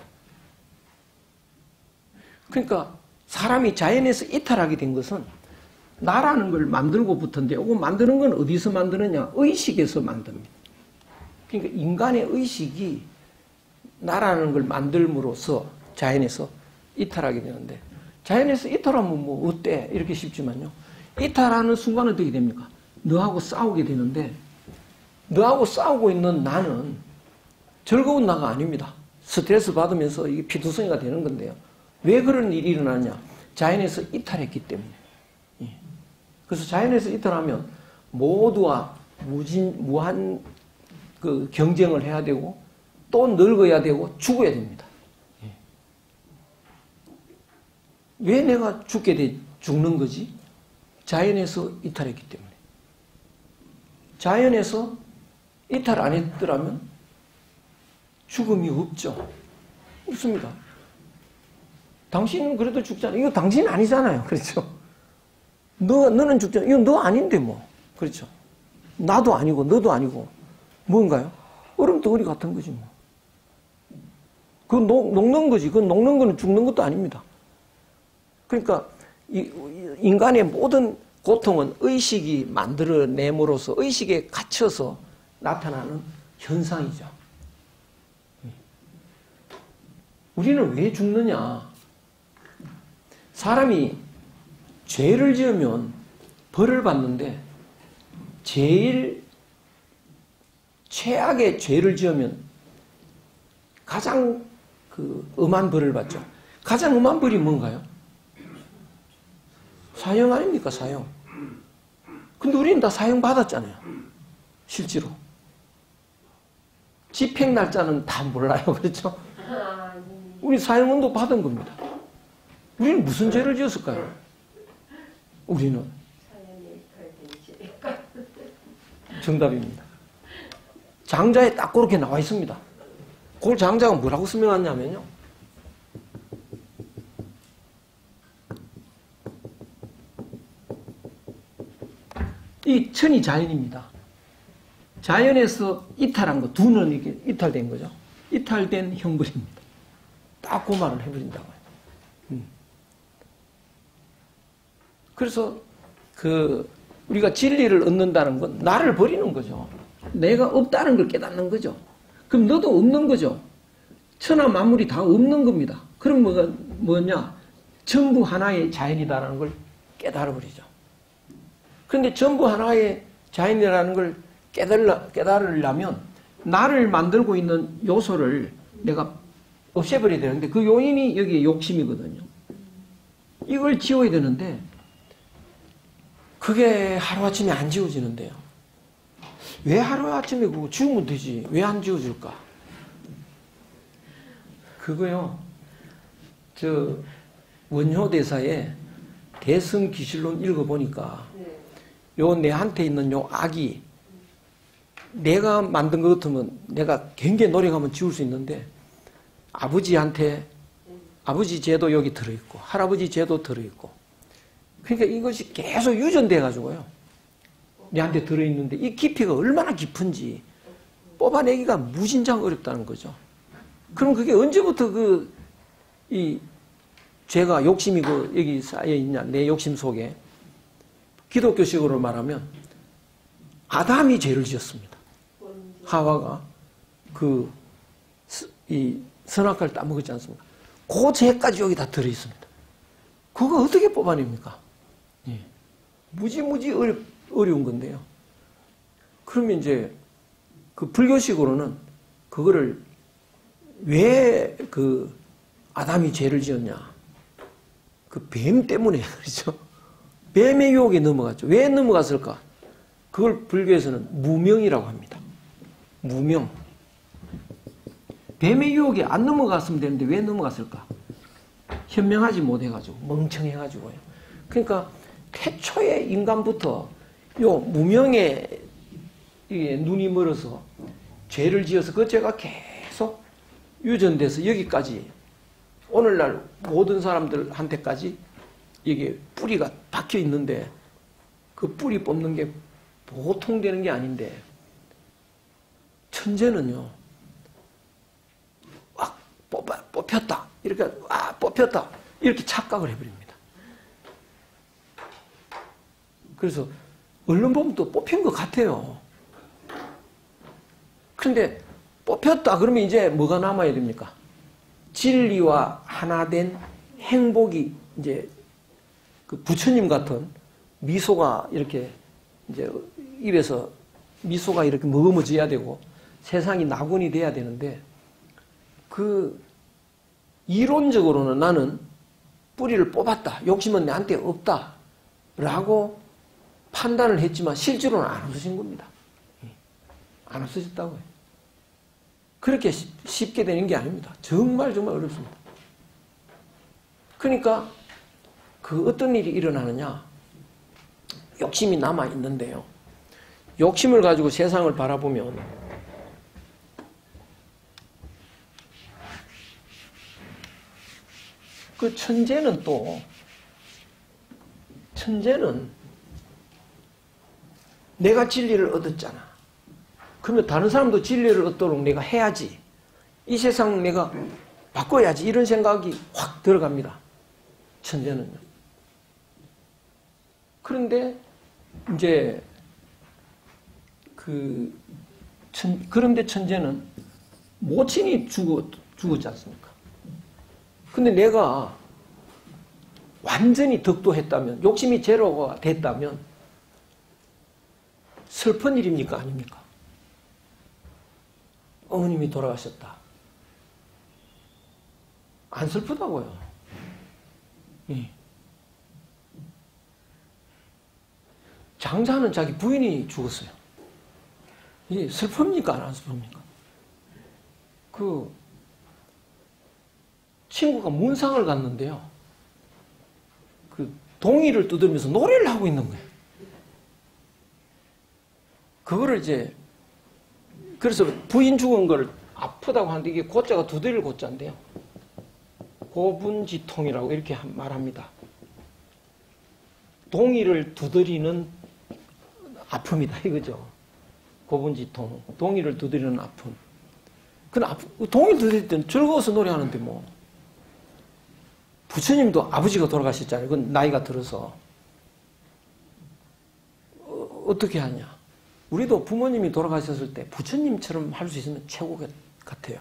그러니까 사람이 자연에서 이탈하게 된 것은 나라는 걸 만들고 붙은데 이거 만드는 건 어디서 만드느냐? 의식에서 만듭니다. 그러니까 인간의 의식이 나라는 걸 만들므로써 자연에서 이탈하게 되는데 자연에서 이탈하면 뭐 어때? 이렇게 쉽지만요. 이탈하는 순간 어떻게 됩니까? 너하고 싸우게 되는데 너하고 싸우고 있는 나는 즐거운 나가 아닙니다. 스트레스 받으면서 이게 피투성이가 되는 건데요. 왜 그런 일이 일어나냐? 자연에서 이탈했기 때문에. 예. 그래서 자연에서 이탈하면 모두와 무진, 무한 그 경쟁을 해야 되고 또 늙어야 되고 죽어야 됩니다. 예. 왜 내가 죽게 돼, 죽는 거지? 자연에서 이탈했기 때문에. 자연에서 이탈 안 했더라면 죽음이 없죠. 없습니다. 당신은 그래도 죽잖아. 이거 당신 아니잖아요. 그렇죠? 너, 너는 죽잖아. 이건 너 아닌데 뭐. 그렇죠? 나도 아니고 너도 아니고 뭔가요? 얼음 덩어리 같은 거지 뭐. 그건 녹, 녹는 거지. 그건 녹는 거는 죽는 것도 아닙니다. 그러니까 이, 인간의 모든 고통은 의식이 만들어냄으로써 의식에 갇혀서 나타나는 현상이죠. 우리는 왜 죽느냐? 사람이 죄를 지으면 벌을 받는데 제일 최악의 죄를 지으면 가장 그 엄한 벌을 받죠. 가장 엄한 벌이 뭔가요? 사형 아닙니까? 사형. 근데 우리는 다 사형 받았잖아요. 실제로. 집행 날짜는 다 몰라요. 그렇죠? 우리 사형은도 받은 겁니다. 우리는 무슨 죄를 지었을까요? 우리는 정답입니다. 장자에 딱 그렇게 나와 있습니다. 그걸 장자가 뭐라고 설명하냐면요. 이 천이 자연입니다. 자연에서 이탈한 거, 두는 이게 이탈된 거죠. 이탈된 형벌입니다. 딱 그 말을 해버린다고요. 음. 그래서 그 우리가 진리를 얻는다는 건 나를 버리는 거죠. 내가 없다는 걸 깨닫는 거죠. 그럼 너도 없는 거죠. 천하 만물이 다 없는 겁니다. 그럼 뭐가 뭐냐? 전부 하나의 자연이다라는 걸 깨달아 버리죠. 그런데 전부 하나의 자연이라는 걸 깨달라, 깨달으려면 나를 만들고 있는 요소를 내가 없애버려야 되는데 그 요인이 여기 욕심이거든요. 이걸 지워야 되는데 그게 하루아침에 안 지워지는데요. 왜 하루아침에 그거 지우면 되지? 왜 안 지워질까? 그거요. 저 원효대사의 대승기실론 읽어보니까 요 내한테 있는 요 악이 내가 만든 것 같으면 내가 굉장히 노력하면 지울 수 있는데 아버지한테 아버지 죄도 여기 들어있고 할아버지 죄도 들어있고 그러니까 이것이 계속 유전돼 가지고요. 내한테 들어있는데 이 깊이가 얼마나 깊은지 뽑아내기가 무진장 어렵다는 거죠. 그럼 그게 언제부터 그 이 죄가 욕심이 그 여기 쌓여 있냐 내 욕심 속에 기독교식으로 말하면 아담이 죄를 지었습니다. 하와가 그 이 선악과를 따먹었지 않습니까? 그 죄까지 여기 다 들어 있습니다. 그거 어떻게 뽑아냅니까? 예. 무지무지 어려, 어려운 건데요. 그러면 이제 그 불교식으로는 그거를 왜 그 아담이 죄를 지었냐? 그 뱀 때문에 그렇죠. 뱀의 유혹에 넘어갔죠. 왜 넘어갔을까? 그걸 불교에서는 무명이라고 합니다. 무명. 뱀의 유혹에 안 넘어갔으면 되는데 왜 넘어갔을까? 현명하지 못해가지고 멍청해가지고요. 그러니까 태초의 인간부터 요 무명에 눈이 멀어서 죄를 지어서 그 죄가 계속 유전돼서 여기까지 오늘날 모든 사람들한테까지 이게 뿌리가 박혀 있는데 그 뿌리 뽑는 게 보통 되는 게 아닌데 천재는요 와 뽑아, 뽑혔다 이렇게 와 뽑혔다 이렇게 착각을 해버립니다. 그래서 얼른 보면 또 뽑힌 것 같아요. 그런데 뽑혔다 그러면 이제 뭐가 남아야 됩니까? 진리와 하나 된 행복이 이제 그 부처님 같은 미소가 이렇게 이제 입에서 미소가 이렇게 머금어져야 되고 세상이 낙원이 돼야 되는데 그 이론적으로는 나는 뿌리를 뽑았다. 욕심은 내한테 없다. 라고 판단을 했지만 실제로는 안 없어진 겁니다. 안 없어졌다고요. 그렇게 쉽게 되는 게 아닙니다. 정말 정말 어렵습니다. 그러니까 그 어떤 일이 일어나느냐. 욕심이 남아있는데요. 욕심을 가지고 세상을 바라보면 그 천재는 또 천재는 내가 진리를 얻었잖아. 그러면 다른 사람도 진리를 얻도록 내가 해야지. 이 세상 내가 바꿔야지. 이런 생각이 확 들어갑니다. 천재는요. 그런데 이제 그 천, 그런데 천재는 모친이 죽었, 죽었지 않습니까? 근데 내가 완전히 덕도했다면, 욕심이 제로가 됐다면 슬픈 일입니까? 아닙니까? 어머님이 돌아가셨다. 안 슬프다고요. 예. 장자는 자기 부인이 죽었어요. 이게 슬픕니까? 안 슬픕니까? 그 친구가 문상을 갔는데요. 그 동이를 뜯으면서 노래를 하고 있는 거예요. 그거를 이제, 그래서 부인 죽은 걸 아프다고 하는데 이게 고자가 두드릴 고자인데요. 고분지통이라고 이렇게 말합니다. 동이를 두드리는 아픔이다 이거죠. 고분지통. 동이를 두드리는 아픔. 근데 동이를 두드릴 때는 즐거워서 노래하는데 뭐. 부처님도 아버지가 돌아가셨잖아요. 그건 나이가 들어서. 어, 어떻게 하냐. 우리도 부모님이 돌아가셨을 때 부처님처럼 할 수 있으면 최고 같아요.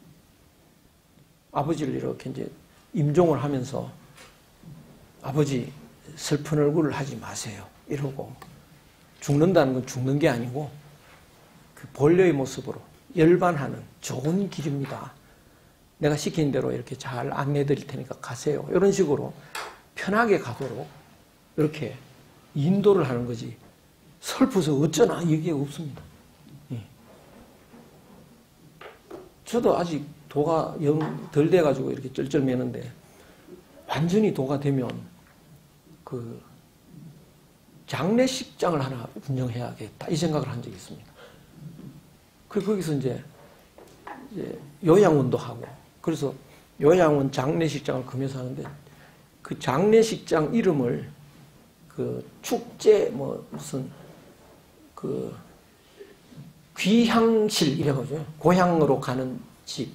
아버지를 이렇게 이제 임종을 하면서 아버지 슬픈 얼굴을 하지 마세요. 이러고 죽는다는 건 죽는 게 아니고 그 본래의 모습으로 열반하는 좋은 길입니다. 내가 시킨 대로 이렇게 잘 안내해 드릴 테니까 가세요. 이런 식으로 편하게 가도록 이렇게 인도를 하는 거지. 슬퍼서 어쩌나 이게 없습니다. 예. 저도 아직 도가 영 덜 돼가지고 이렇게 쩔쩔매는데 완전히 도가 되면 그 장례식장을 하나 운영해야겠다 이 생각을 한 적이 있습니다. 그 거기서 이제, 이제 요양원도 하고 그래서 요양원 장례식장을 금해서 하는데 그 장례식장 이름을 그 축제 뭐 무슨 그 귀향실 이래가지고 고향으로 가는 집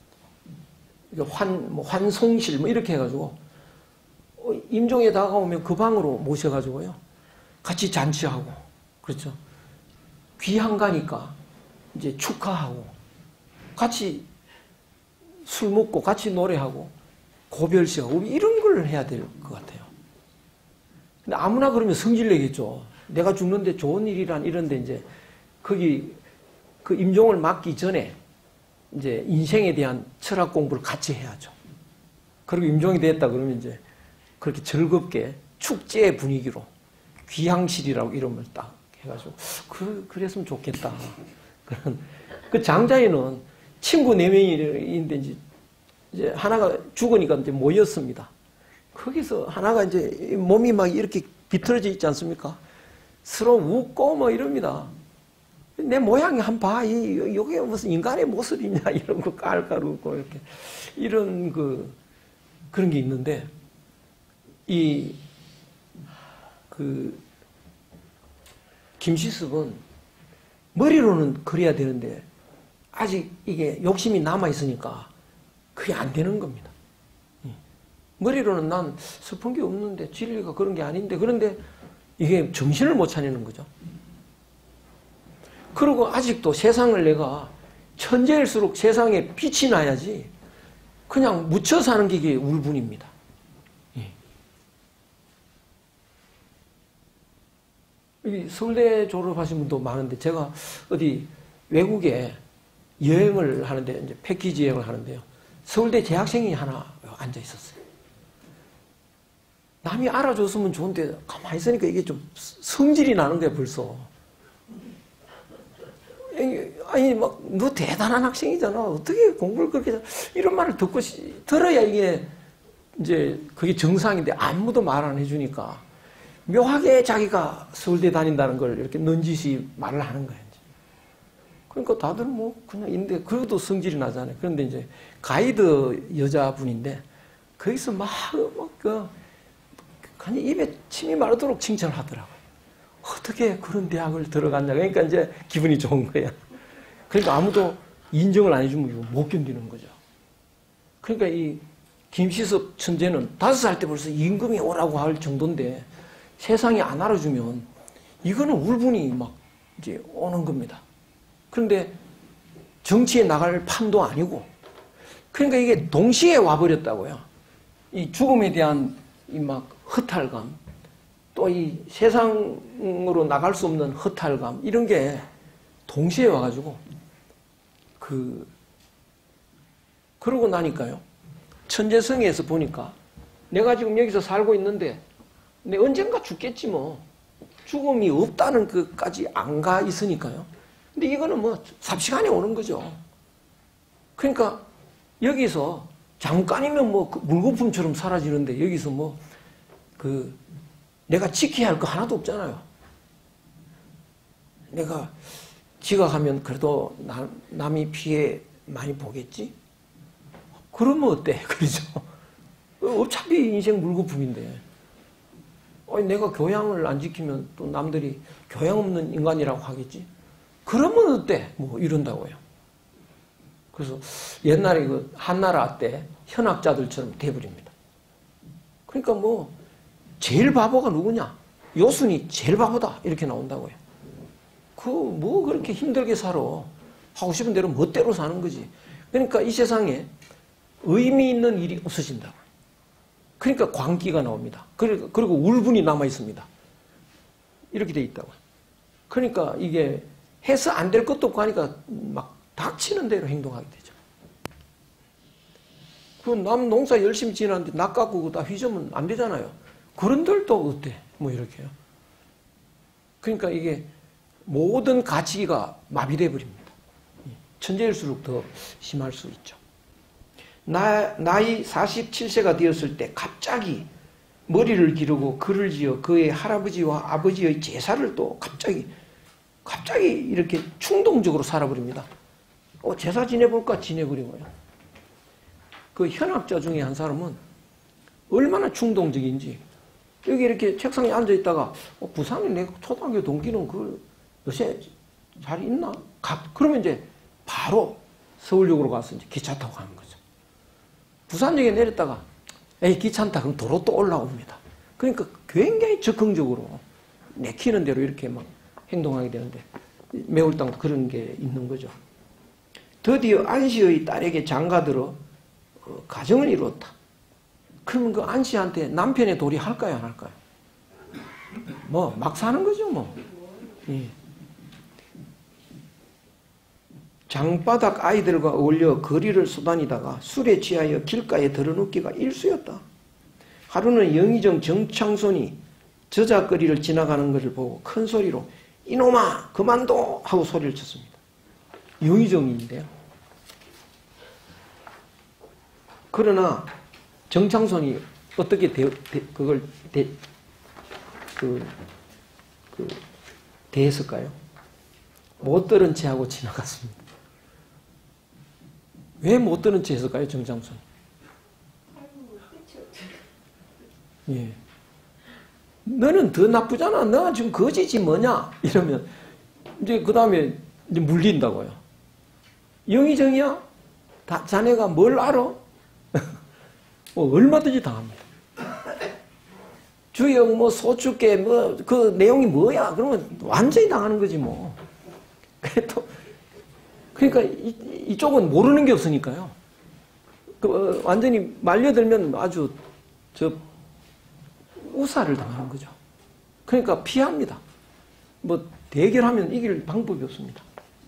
환, 뭐 환송실 뭐 이렇게 해가지고 임종에 다가오면 그 방으로 모셔가지고요 같이 잔치하고 그렇죠. 귀향 가니까 이제 축하하고 같이 술 먹고 같이 노래하고 고별시하고 이런 걸 해야 될 것 같아요. 근데 아무나 그러면 성질내겠죠. 내가 죽는데 좋은 일이란 이런데 이제 거기 그 임종을 맞기 전에 이제 인생에 대한 철학 공부를 같이 해야죠. 그리고 임종이 됐다 그러면 이제 그렇게 즐겁게 축제의 분위기로 귀향실이라고 이름을 딱 해가지고 그 그랬으면 좋겠다. 그런 그 장자에는 친구 네 명인데 이제 이제 하나가 죽으니까 이제 모였습니다. 거기서 하나가 이제 몸이 막 이렇게 비틀어져 있지 않습니까? 서로 웃고 뭐 이럽니다. 내 모양이 한 봐. 이, 이게 무슨 인간의 모습이냐. 이런 거 깔깔 웃고 이렇게. 이런 그, 그런 게 있는데, 이, 그, 김시습은 머리로는 그래야 되는데, 아직 이게 욕심이 남아있으니까 그게 안 되는 겁니다. 머리로는 난 슬픈 게 없는데, 진리가 그런 게 아닌데, 그런데 이게 정신을 못 차리는 거죠. 그리고 아직도 세상을 내가 천재일수록 세상에 빛이 나야지 그냥 묻혀 사는 게 이게 울분입니다. 예. 서울대 졸업하신 분도 많은데 제가 어디 외국에 여행을 하는데 이제 패키지 여행을 하는데요. 서울대 재학생이 하나 앉아 있었어요. 남이 알아줬으면 좋은데 가만히 있으니까 이게 좀 성질이 나는 거예요, 벌써. 아니, 막, 너 대단한 학생이잖아. 어떻게 공부를 그렇게, 이런 말을 듣고, 들어야 이게, 이제, 그게 정상인데 아무도 말 안 해주니까, 묘하게 자기가 서울대 다닌다는 걸 이렇게 넌지시 말을 하는 거예요. 이제. 그러니까 다들 뭐, 그냥 있는데, 그래도 성질이 나잖아요. 그런데 이제, 가이드 여자분인데, 거기서 막, 막, 그, 그냥 입에 침이 마르도록 칭찬을 하더라고요. 어떻게 그런 대학을 들어갔냐. 그러니까 이제 기분이 좋은 거야. 그러니까 아무도 인정을 안 해주면 이거 못 견디는 거죠. 그러니까 이 김시섭 천재는 다섯 살 때 벌써 임금이 오라고 할 정도인데 세상이 안 알아주면 이거는 울분이 막 이제 오는 겁니다. 그런데 정치에 나갈 판도 아니고 그러니까 이게 동시에 와버렸다고요. 이 죽음에 대한 이 막 허탈감 또 이 세상으로 나갈 수 없는 허탈감 이런 게 동시에 와가지고 그 그러고 나니까요 천재성에서 보니까 내가 지금 여기서 살고 있는데 내 언젠가 죽겠지 뭐 죽음이 없다는 것까지 안 가 있으니까요. 근데 이거는 뭐 삽시간에 오는 거죠. 그러니까 여기서 잠깐이면 뭐 물거품처럼 사라지는데 여기서 뭐 그 내가 지켜야 할 거 하나도 없잖아요. 내가 지각하면 그래도 남, 남이 피해 많이 보겠지? 그러면 어때? 그러죠. 어차피 인생 물거품인데. 아니, 내가 교양을 안 지키면 또 남들이 교양 없는 인간이라고 하겠지? 그러면 어때? 뭐 이런다고요. 그래서 옛날에 그 한나라 때 현학자들처럼 돼버립니다. 그러니까 뭐 제일 바보가 누구냐? 요순이 제일 바보다 이렇게 나온다고요. 그 뭐 그렇게 힘들게 살아. 하고 싶은 대로 멋대로 사는 거지. 그러니까 이 세상에 의미 있는 일이 없어진다. 그러니까 광기가 나옵니다. 그리고, 그리고 울분이 남아 있습니다. 이렇게 돼 있다고. 그러니까 이게 해서 안 될 것도 없고 하니까 막 닥치는 대로 행동하게 되죠. 그 남 농사 열심히 지는데 낚 깎고 다 휘저으면 안 되잖아요. 그런들도 어때? 뭐 이렇게요. 그러니까 이게 모든 가치가 마비돼 버립니다. 천재일수록 더 심할 수 있죠. 나, 나이 사십칠 세가 되었을 때 갑자기 머리를 기르고 글을 지어 그의 할아버지와 아버지의 제사를 또 갑자기 갑자기 이렇게 충동적으로 살아버립니다. 어, 제사 지내볼까 지내버리고요. 그 현학자 중에 한 사람은 얼마나 충동적인지 여기 이렇게 책상에 앉아있다가 어, 부산에 내가 초등학교 동기는 그 요새 잘 있나? 가, 그러면 이제 바로 서울역으로 가서 이제 기차 타고 가는 거죠. 부산역에 내렸다가 에이 귀찮다 그럼 도로 또 올라옵니다. 그러니까 굉장히 적극적으로 내키는 대로 이렇게 막 행동하게 되는데 매울당도 그런 게 있는 거죠. 드디어 안씨의 딸에게 장가들어 어, 가정을 이루었다. 그러면 그 안씨한테 남편의 도리 할까요 안 할까요? 뭐 막 사는 거죠 뭐. 예. 장바닥 아이들과 어울려 거리를 쏘다니다가 술에 취하여 길가에 들어눕기가 일쑤였다. 하루는 영의정 정창손이 저작거리를 지나가는 것을 보고 큰 소리로 이놈아 그만둬 하고 소리를 쳤습니다. 영의정인데요. 그러나 정창손이 어떻게 대, 대, 그걸 대, 그, 그, 대했을까요? 못 들은 채 하고 지나갔습니다. 왜 못 들은 채 했을까요, 정창손? 예. 너는 더 나쁘잖아. 너가 지금 거지지 뭐냐? 이러면 이제 그 다음에 이제 물린다고요. 영의정이야? 다, 자네가 뭘 알아? 뭐 얼마든지 당합니다. 주역 뭐 소축계 뭐 그 내용이 뭐야? 그러면 완전히 당하는 거지 뭐. 또 그러니까 이, 이쪽은 모르는 게 없으니까요. 그 어, 완전히 말려들면 아주 저 우사를 당하는 거죠. 그러니까 피합니다. 뭐 대결하면 이길 방법이 없습니다.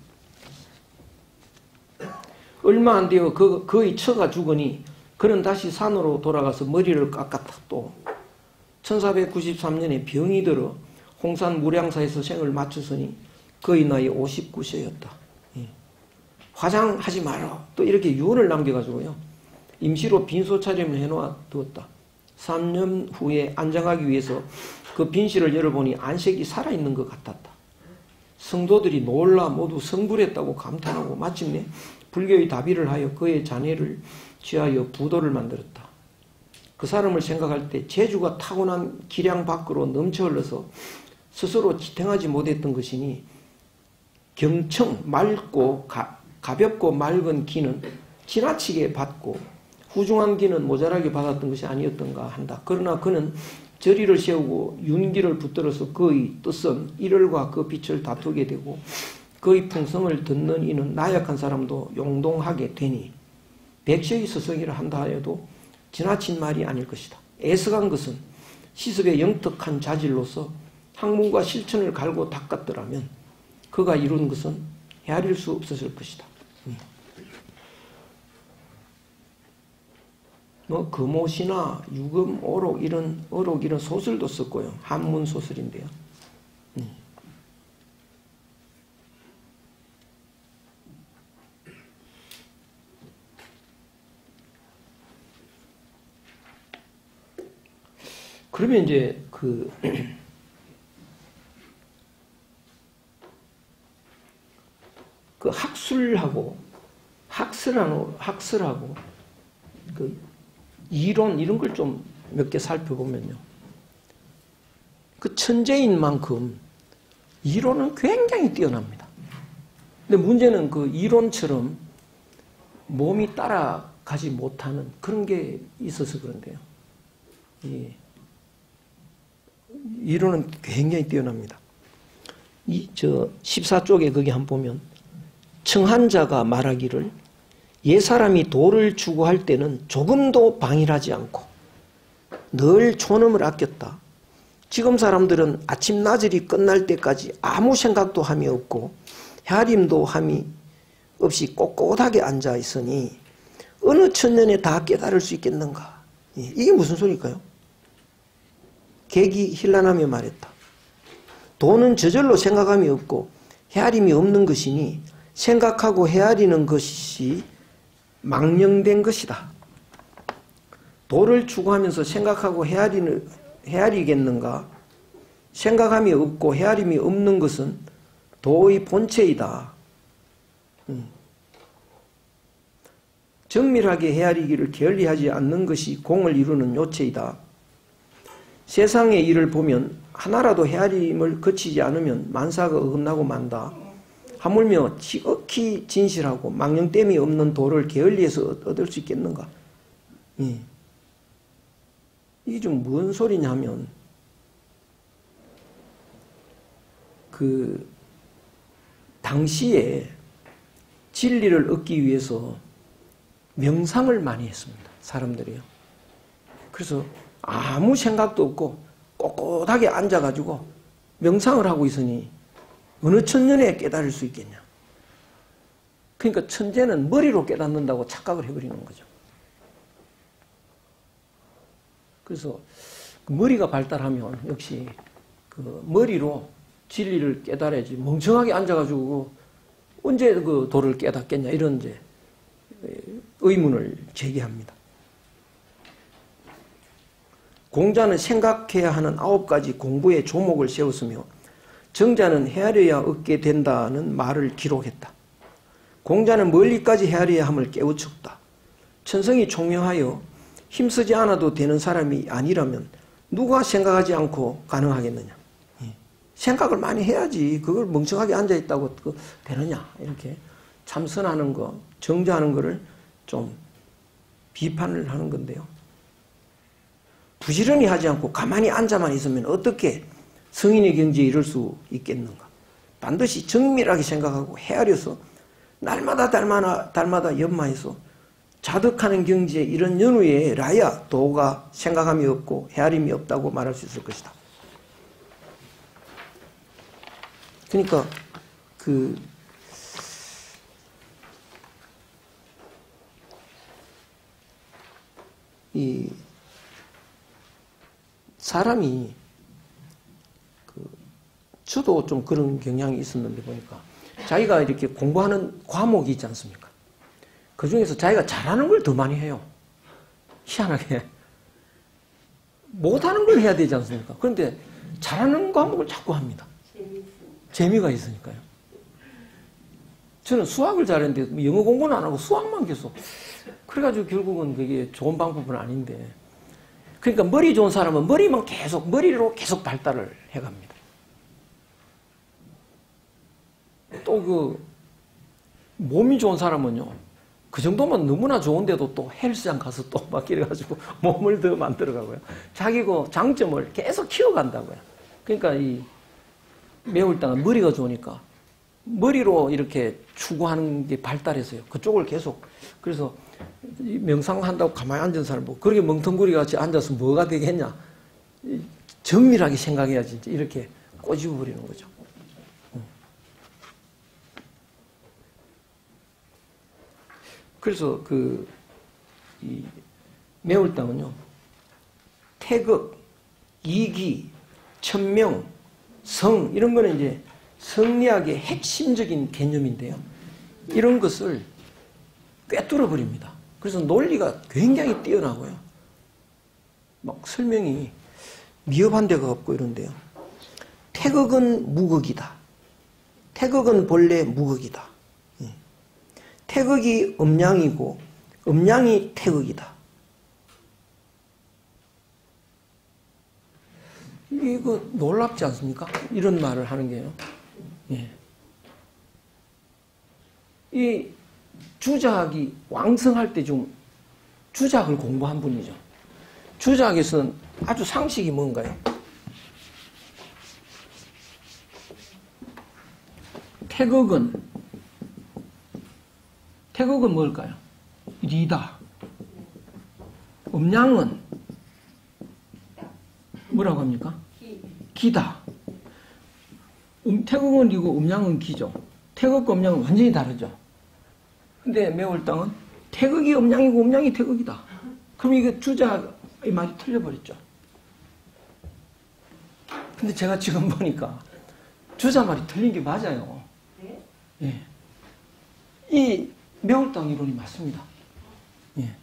얼마 안 되어 그, 그의 처가 죽으니 그는 다시 산으로 돌아가서 머리를 깎았다. 또 천사백구십삼 년에 병이 들어 홍산 무량사에서 생을 마쳤으니 그의 나이 오십구 세였다. 예. 화장하지 마라. 또 이렇게 유언을 남겨가지고요. 임시로 빈소 차림을 해놓아 두었다. 삼 년 후에 안장하기 위해서 그 빈실을 열어보니 안색이 살아있는 것 같았다. 성도들이 놀라 모두 성불했다고 감탄하고 마침내 불교의 다비를 하여 그의 자네를 취하여 부도를 만들었다. 그 사람을 생각할 때 재주가 타고난 기량 밖으로 넘쳐 흘러서 스스로 지탱하지 못했던 것이니 경청 맑고 가, 가볍고 맑은 기는 지나치게 받고 후중한 기는 모자라게 받았던 것이 아니었던가 한다. 그러나 그는 저리를 세우고 윤기를 붙들어서 그의 뜻은 일월과 그 빛을 다투게 되고 그의 풍성을 듣는 이는 나약한 사람도 용동하게 되니 백세의 스승이라 한다 하여도 지나친 말이 아닐 것이다. 애석한 것은 시습의 영특한 자질로서 학문과 실천을 갈고 닦았더라면 그가 이룬 것은 헤아릴 수 없었을 것이다. 뭐 금오시나 유금, 오록 이런 어록 이런 소설도 썼고요. 한문 소설인데요. 음. 그러면 이제 그 그 학술하고 학설하고 학설하고 그 이론 이런 걸 좀 몇 개 살펴보면요. 그 천재인 만큼 이론은 굉장히 뛰어납니다. 근데 문제는 그 이론처럼 몸이 따라가지 못하는 그런 게 있어서 그런데요. 이 이론은 굉장히 뛰어납니다. 이 저 십사 쪽에 거기 한번 보면 청한자가 말하기를 옛사람이 돌을 추구할 때는 조금도 방일하지 않고 늘 촌음을 아꼈다. 지금 사람들은 아침 나절이 끝날 때까지 아무 생각도 함이 없고 헤아림도 함이 없이 꼿꼿하게 앉아 있으니 어느 천년에 다 깨달을 수 있겠는가. 이게 무슨 소리일까요? 객이 힐난하며 말했다. 도는 저절로 생각함이 없고 헤아림이 없는 것이니 생각하고 헤아리는 것이 망령된 것이다. 도를 추구하면서 생각하고 헤아리는, 헤아리겠는가? 생각함이 없고 헤아림이 없는 것은 도의 본체이다. 음. 정밀하게 헤아리기를 게을리하지 않는 것이 공을 이루는 요체이다. 세상의 일을 보면 하나라도 헤아림을 거치지 않으면 만사가 어긋나고 만다. 하물며 지극히 진실하고 망령됨이 없는 도를 게을리해서 얻을 수 있겠는가? 예. 이게 좀 뭔 소리냐 하면 그 당시에 진리를 얻기 위해서 명상을 많이 했습니다. 사람들이요. 그래서 아무 생각도 없고 꼿꼿하게 앉아가지고 명상을 하고 있으니 어느 천년에 깨달을 수 있겠냐. 그러니까 천재는 머리로 깨닫는다고 착각을 해버리는 거죠. 그래서 머리가 발달하면 역시 그 머리로 진리를 깨달아야지 멍청하게 앉아가지고 언제 그 도를 깨닫겠냐 이런 이제 의문을 제기합니다. 공자는 생각해야 하는 아홉 가지 공부의 조목을 세웠으며 정자는 헤아려야 얻게 된다는 말을 기록했다. 공자는 멀리까지 헤아려야 함을 깨우쳤다. 천성이 총명하여 힘쓰지 않아도 되는 사람이 아니라면 누가 생각하지 않고 가능하겠느냐. 생각을 많이 해야지 그걸 멍청하게 앉아있다고 그 되느냐. 이렇게 참선하는 거, 정자하는 거를 좀 비판을 하는 건데요. 부지런히 하지 않고 가만히 앉아만 있으면 어떻게 성인의 경지에 이를 수 있겠는가. 반드시 정밀하게 생각하고 헤아려서 날마다 달마다, 달마다 연마해서 자득하는 경지에 이런 연후에 라야 도가 생각함이 없고 헤아림이 없다고 말할 수 있을 것이다. 그러니까 그 이 사람이 그 저도 좀 그런 경향이 있었는데 보니까 자기가 이렇게 공부하는 과목이 있지 않습니까? 그 중에서 자기가 잘하는 걸 더 많이 해요. 희한하게. 못하는 걸 해야 되지 않습니까? 그런데 잘하는 과목을 자꾸 합니다. 재미가 있으니까요. 저는 수학을 잘했는데 영어 공부는 안 하고 수학만 계속. 그래가지고 결국은 그게 좋은 방법은 아닌데. 그러니까 머리 좋은 사람은 머리만 계속, 머리로 계속 발달을 해갑니다. 또 그 몸이 좋은 사람은요. 그 정도면 너무나 좋은데도 또 헬스장 가서 또 막 이래가지고 몸을 더 만들어가고요. 자기 그 장점을 계속 키워간다고요. 그러니까 이 매울당은 머리가 좋으니까 머리로 이렇게 추구하는 게 발달해서요. 그쪽을 계속. 그래서 명상한다고 가만히 앉은 사람 보고 그렇게 멍텅구리 같이 앉아서 뭐가 되겠냐. 정밀하게 생각해야지 이렇게 꼬집어 버리는 거죠. 그래서 그 이 매울당은요. 태극, 이기, 천명, 성 이런 거는 이제 성리학의 핵심적인 개념인데요. 이런 것을 꿰뚫어 버립니다. 그래서 논리가 굉장히 뛰어나고요. 막 설명이 미흡한 데가 없고 이런데요. 태극은 무극이다. 태극은 본래 무극이다. 태극이 음양이고 음양이 태극이다. 이거 놀랍지 않습니까? 이런 말을 하는 게요. 예. 이 주작이 왕성할 때 좀 주작을 공부한 분이죠. 주작에서는 아주 상식이 뭔가요? 태극은 태극은 뭘까요? 리다. 음양은 뭐라고 합니까? 기다. 음, 태극은 리고 음양은 기죠. 태극과 음양은 완전히 다르죠. 근데 매월당은 태극이 음양이고 음양이 태극이다. 그럼 이게 주자의 말이 틀려버렸죠. 근데 제가 지금 보니까 주자 말이 틀린 게 맞아요. 예. 이 매월당 이론이 맞습니다. 예.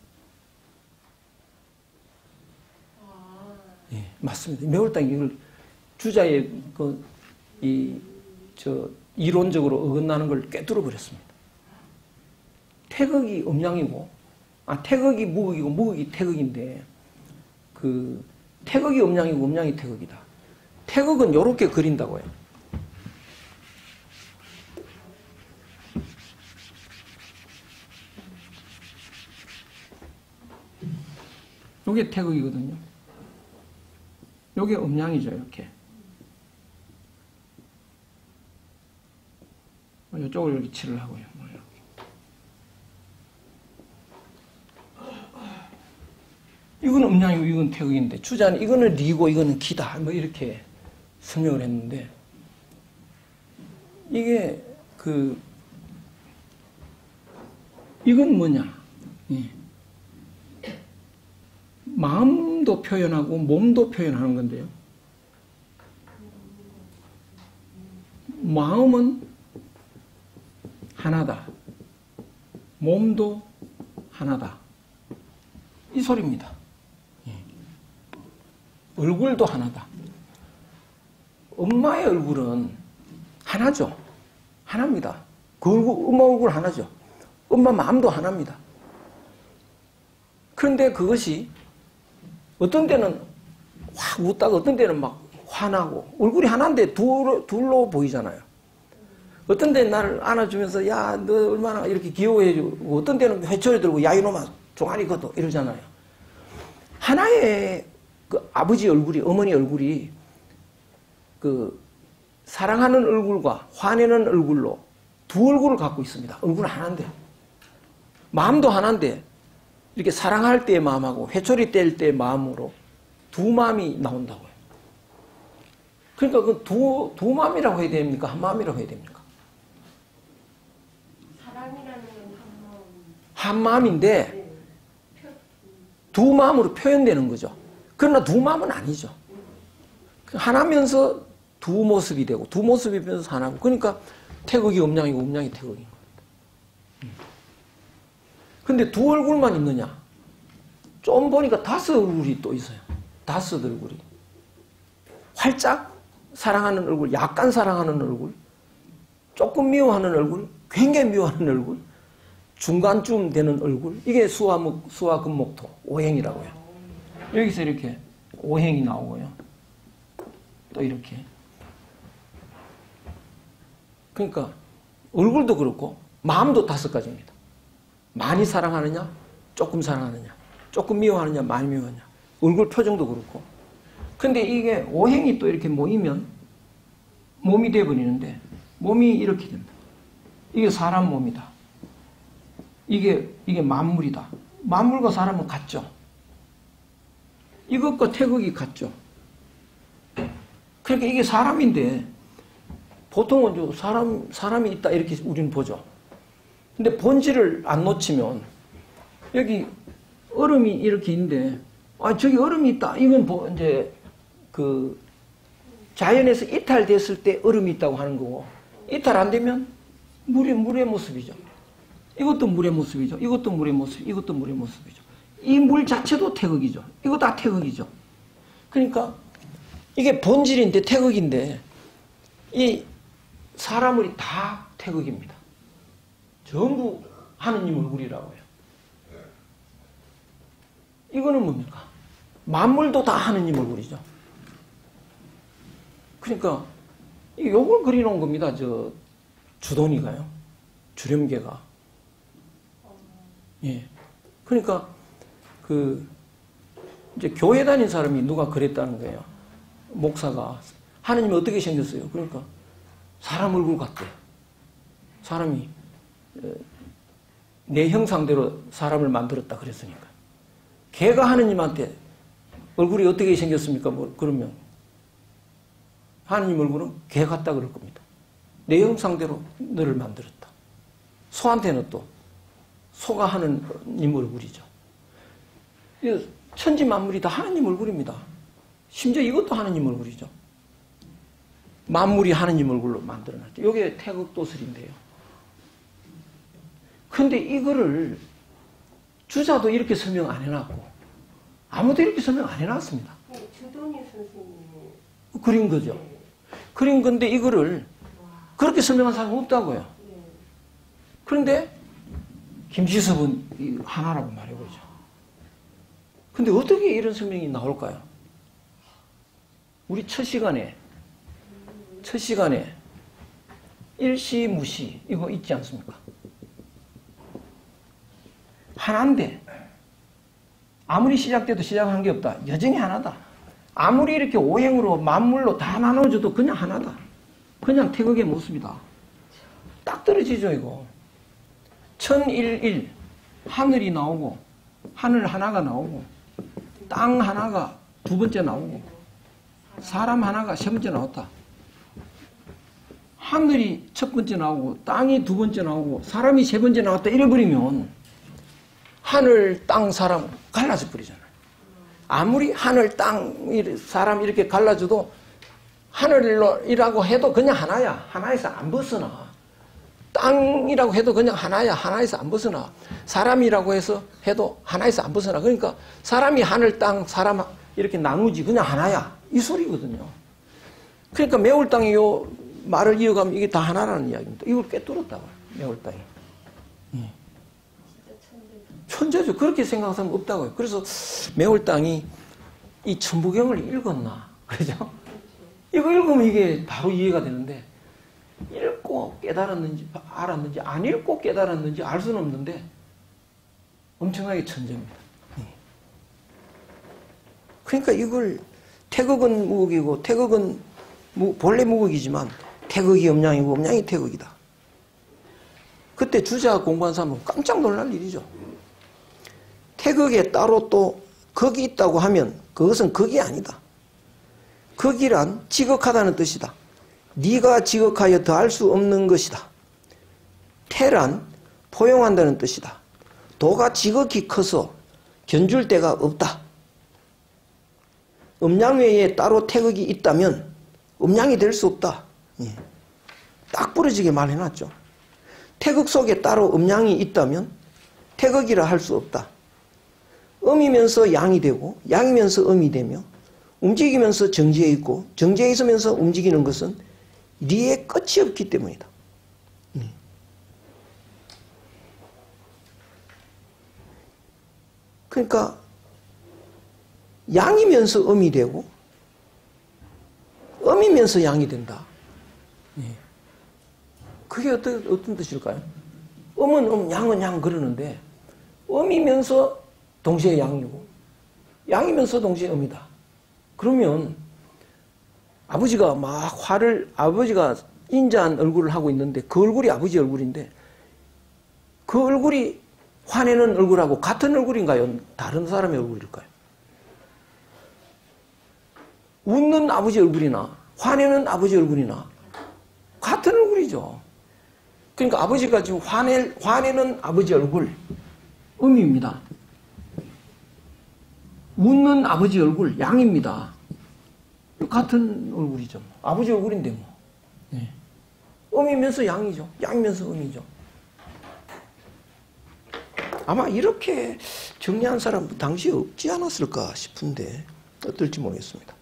예, 맞습니다. 매월당 이걸 주자의 그, 이, 저, 이론적으로 어긋나는 걸 꿰뚫어 버렸습니다. 태극이 음양이고, 아, 태극이 무극이고, 무극이 태극인데, 그, 태극이 음양이고, 음양이 태극이다. 태극은 요렇게 그린다고요. 요게 태극이거든요. 요게 음양이죠, 이렇게. 이쪽을 이렇게 칠을 하고요. 이건 음양이고, 이건 태극인데, 주자는 이거는 리고, 이거는 기다. 뭐, 이렇게 설명을 했는데, 이게, 그, 이건 뭐냐. 예. 마음도 표현하고, 몸도 표현하는 건데요. 마음은 하나다. 몸도 하나다. 이 소리입니다. 예. 얼굴도 하나다. 엄마의 얼굴은 하나죠. 하나입니다. 그 얼굴, 엄마 얼굴 하나죠. 엄마 마음도 하나입니다. 그런데 그것이 어떤 때는 확 웃다가 어떤 때는 막 화나고 얼굴이 하나인데 둘, 둘로 보이잖아요. 어떤 때는 나를 안아주면서 야, 너 얼마나 이렇게 귀여워해주고 어떤 때는 회초리 들고 야, 이놈아 종아리 걷어 이러잖아요. 하나의 그 아버지 얼굴이, 어머니 얼굴이 그 사랑하는 얼굴과 화내는 얼굴로 두 얼굴을 갖고 있습니다. 얼굴은 하나인데. 마음도 하나인데 이렇게 사랑할 때의 마음하고 회초리 뗄 때의 마음으로 두 마음이 나온다고요. 그러니까 그 두, 두 마음이라고 해야 됩니까? 한 마음이라고 해야 됩니까? 사랑이라는 건 한 마음. 한 마음인데 두 마음으로 표현되는 거죠. 그러나 두 마음은 아니죠. 하나면서 두 모습이 되고 두 모습이면서 하나고 그러니까 태극이 음양이고 음양이 태극인 겁니다. 근데 두 얼굴만 있느냐? 좀 보니까 다섯 얼굴이 또 있어요. 다섯 얼굴이. 활짝 사랑하는 얼굴, 약간 사랑하는 얼굴, 조금 미워하는 얼굴, 굉장히 미워하는 얼굴, 중간쯤 되는 얼굴. 이게 수화목, 수화금목토, 오행이라고요. 여기서 이렇게 오행이 나오고요. 또 이렇게. 그러니까 얼굴도 그렇고 마음도 다섯 가지입니다. 많이 사랑하느냐, 조금 사랑하느냐, 조금 미워하느냐, 많이 미워하느냐. 얼굴 표정도 그렇고. 근데 이게 오행이 또 이렇게 모이면 몸이 돼버리는데 몸이 이렇게 된다. 이게 사람 몸이다. 이게, 이게 만물이다. 만물과 사람은 같죠. 이것과 태극이 같죠. 그러니까 이게 사람인데 보통은 사람, 사람이 있다 이렇게 우리는 보죠. 근데 본질을 안 놓치면 여기 얼음이 이렇게 있는데 아 저기 얼음이 있다. 이건 뭐 이제 그 자연에서 이탈됐을 때 얼음이 있다고 하는 거고 이탈 안 되면 물이 물의 모습이죠. 이것도 물의 모습이죠. 이것도 물의 모습, 이것도 물의 모습이죠. 이 물 자체도 태극이죠. 이거 다 태극이죠. 그러니까 이게 본질인데 태극인데 이 사람물이 다 태극입니다. 전부 하느님 얼굴이라고 해요. 이거는 뭡니까? 만물도 다 하느님 얼굴이죠. 그러니까 요걸 그려놓은 겁니다. 저 주돈이가요. 주렴계가. 예. 그러니까 그 이제 교회 다닌 사람이 누가 그랬다는 거예요. 목사가 하느님이 어떻게 생겼어요? 그러니까 사람 얼굴 같대. 사람이 내 형상대로 사람을 만들었다 그랬으니까. 개가 하느님한테 얼굴이 어떻게 생겼습니까? 뭐 그러면 하느님 얼굴은 개 같다 그럴 겁니다. 내 형상대로 너를 만들었다. 소한테는 또 소가 하느님 얼굴이죠. 천지 만물이 다 하느님 얼굴입니다. 심지어 이것도 하느님 얼굴이죠. 만물이 하느님 얼굴로 만들어놨죠. 이게 태극도설인데요. 근데 이거를 주자도 이렇게 설명 안 해놨고 아무도 이렇게 설명 안 해놨습니다. 네, 주돈이 선생님 그린 거죠. 네. 그린 건데 이거를 그렇게 설명한 사람은 없다고요. 네. 그런데 김지섭은 하나라고 말해보죠. 근데 어떻게 이런 설명이 나올까요? 우리 첫 시간에 첫 시간에 일시무시 이거 있지 않습니까? 하나인데 아무리 시작돼도 시작한 게 없다. 여전히 하나다. 아무리 이렇게 오행으로 만물로 다 나눠줘도 그냥 하나다. 그냥 태극의 모습이다. 딱 떨어지죠 이거. 천일일 하늘이 나오고 하늘 하나가 나오고 땅 하나가 두 번째 나오고 사람 하나가 세 번째 나왔다. 하늘이 첫 번째 나오고 땅이 두 번째 나오고 사람이 세 번째 나왔다 이래버리면 하늘, 땅, 사람 갈라져 버리잖아요. 아무리 하늘, 땅, 사람 이렇게 갈라져도 하늘이라고 해도 그냥 하나야. 하나에서 안 벗어나. 땅이라고 해도 그냥 하나야. 하나에서 안 벗어나. 사람이라고 해서 해도 하나에서 안 벗어나. 그러니까 사람이 하늘, 땅, 사람 이렇게 나누지 그냥 하나야. 이 소리거든요. 그러니까 매울 땅이 요 말을 이어가면 이게 다 하나라는 이야기입니다. 이걸 꿰뚫었다고요. 매울 땅이. 예. 천재죠. 그렇게 생각하는 사람은 없다고요. 그래서 매울 땅이 이 천부경을 읽었나. 그죠? 이거 읽으면 이게 바로 이해가 되는데 읽고 깨달았는지 알았는지 안 읽고 깨달았는지 알 수는 없는데 엄청나게 천재입니다. 그러니까 이걸 태극은 무극이고 태극은 무, 본래 무극이지만 태극이 음양이고 음양이 태극이다. 그때 주자 공부한 사람은 깜짝 놀랄 일이죠. 태극에 따로 또 극이 있다고 하면 그것은 극이 아니다. 극이란 지극하다는 뜻이다. 네가 지극하여 더할 수 없는 것이다. 태란 포용한다는 뜻이다. 도가 지극히 커서 견줄 데가 없다. 음양 외에 따로 태극이 있다면 음양이 될 수 없다. 예. 딱 부러지게 말해놨죠. 태극 속에 따로 음양이 있다면 태극이라 할 수 없다. 음이면서 양이 되고 양이면서 음이 되며 움직이면서 정지해 있고 정지해 있으면서 움직이는 것은 리에 끝이 없기 때문이다. 그러니까 양이면서 음이 되고 음이면서 양이 된다. 그게 어떤, 어떤 뜻일까요? 음은 음, 양은 양 그러는데 음이면서 동시에 양이고 양이면서 동시에 음이다. 그러면 아버지가 막 화를 아버지가 인자한 얼굴을 하고 있는데 그 얼굴이 아버지 얼굴인데 그 얼굴이 화내는 얼굴하고 같은 얼굴인가요? 다른 사람의 얼굴일까요? 웃는 아버지 얼굴이나 화내는 아버지 얼굴이나 같은 얼굴이죠. 그러니까 아버지가 지금 화내, 화내는 아버지 얼굴 음입니다. 웃는 아버지 얼굴 양입니다. 같은 얼굴이죠. 아버지 얼굴인데 뭐. 네. 음이면서 양이죠. 양이면서 음이죠. 아마 이렇게 정리한 사람 당시에 없지 않았을까 싶은데 어떨지 모르겠습니다.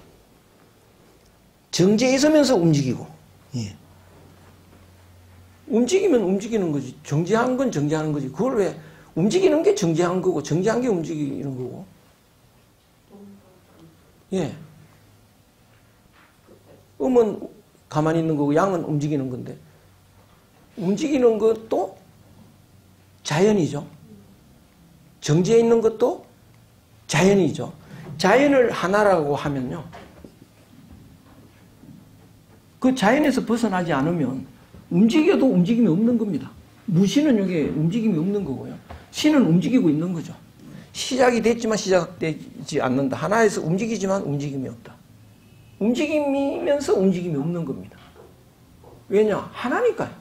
정지해 있으면서 움직이고 예. 움직이면 움직이는 거지. 정지한 건 정지하는 거지. 그걸 왜 움직이는 게 정지한 거고 정지한 게 움직이는 거고. 예. 음은 가만히 있는 거고 양은 움직이는 건데 움직이는 것도 자연이죠. 정지해 있는 것도 자연이죠. 자연을 하나라고 하면요. 그 자연에서 벗어나지 않으면 움직여도 움직임이 없는 겁니다. 무신은 여기에 움직임이 없는 거고요. 신은 움직이고 있는 거죠. 시작이 됐지만 시작되지 않는다. 하나에서 움직이지만 움직임이 없다. 움직이면서 움직임이 없는 겁니다. 왜냐? 하나니까요.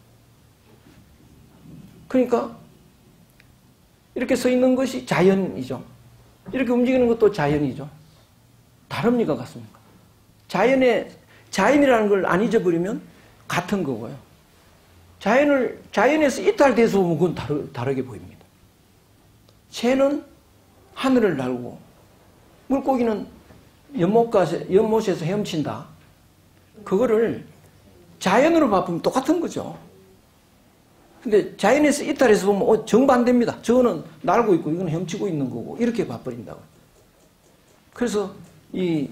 그러니까 이렇게 서 있는 것이 자연이죠. 이렇게 움직이는 것도 자연이죠. 다릅니까? 같습니까? 자연의, 자연이라는 걸 안 잊어버리면 같은 거고요. 자연을, 자연에서 이탈돼서 보면 그건 다르, 다르게 보입니다. 새는 하늘을 날고, 물고기는 연못가, 연못에서 헤엄친다. 그거를 자연으로 바꾸면 똑같은 거죠. 근데 자연에서 이탈해서 보면 어, 정반대입니다. 저거는 날고 있고 이건 헤엄치고 있는 거고 이렇게 봐버린다고. 그래서 이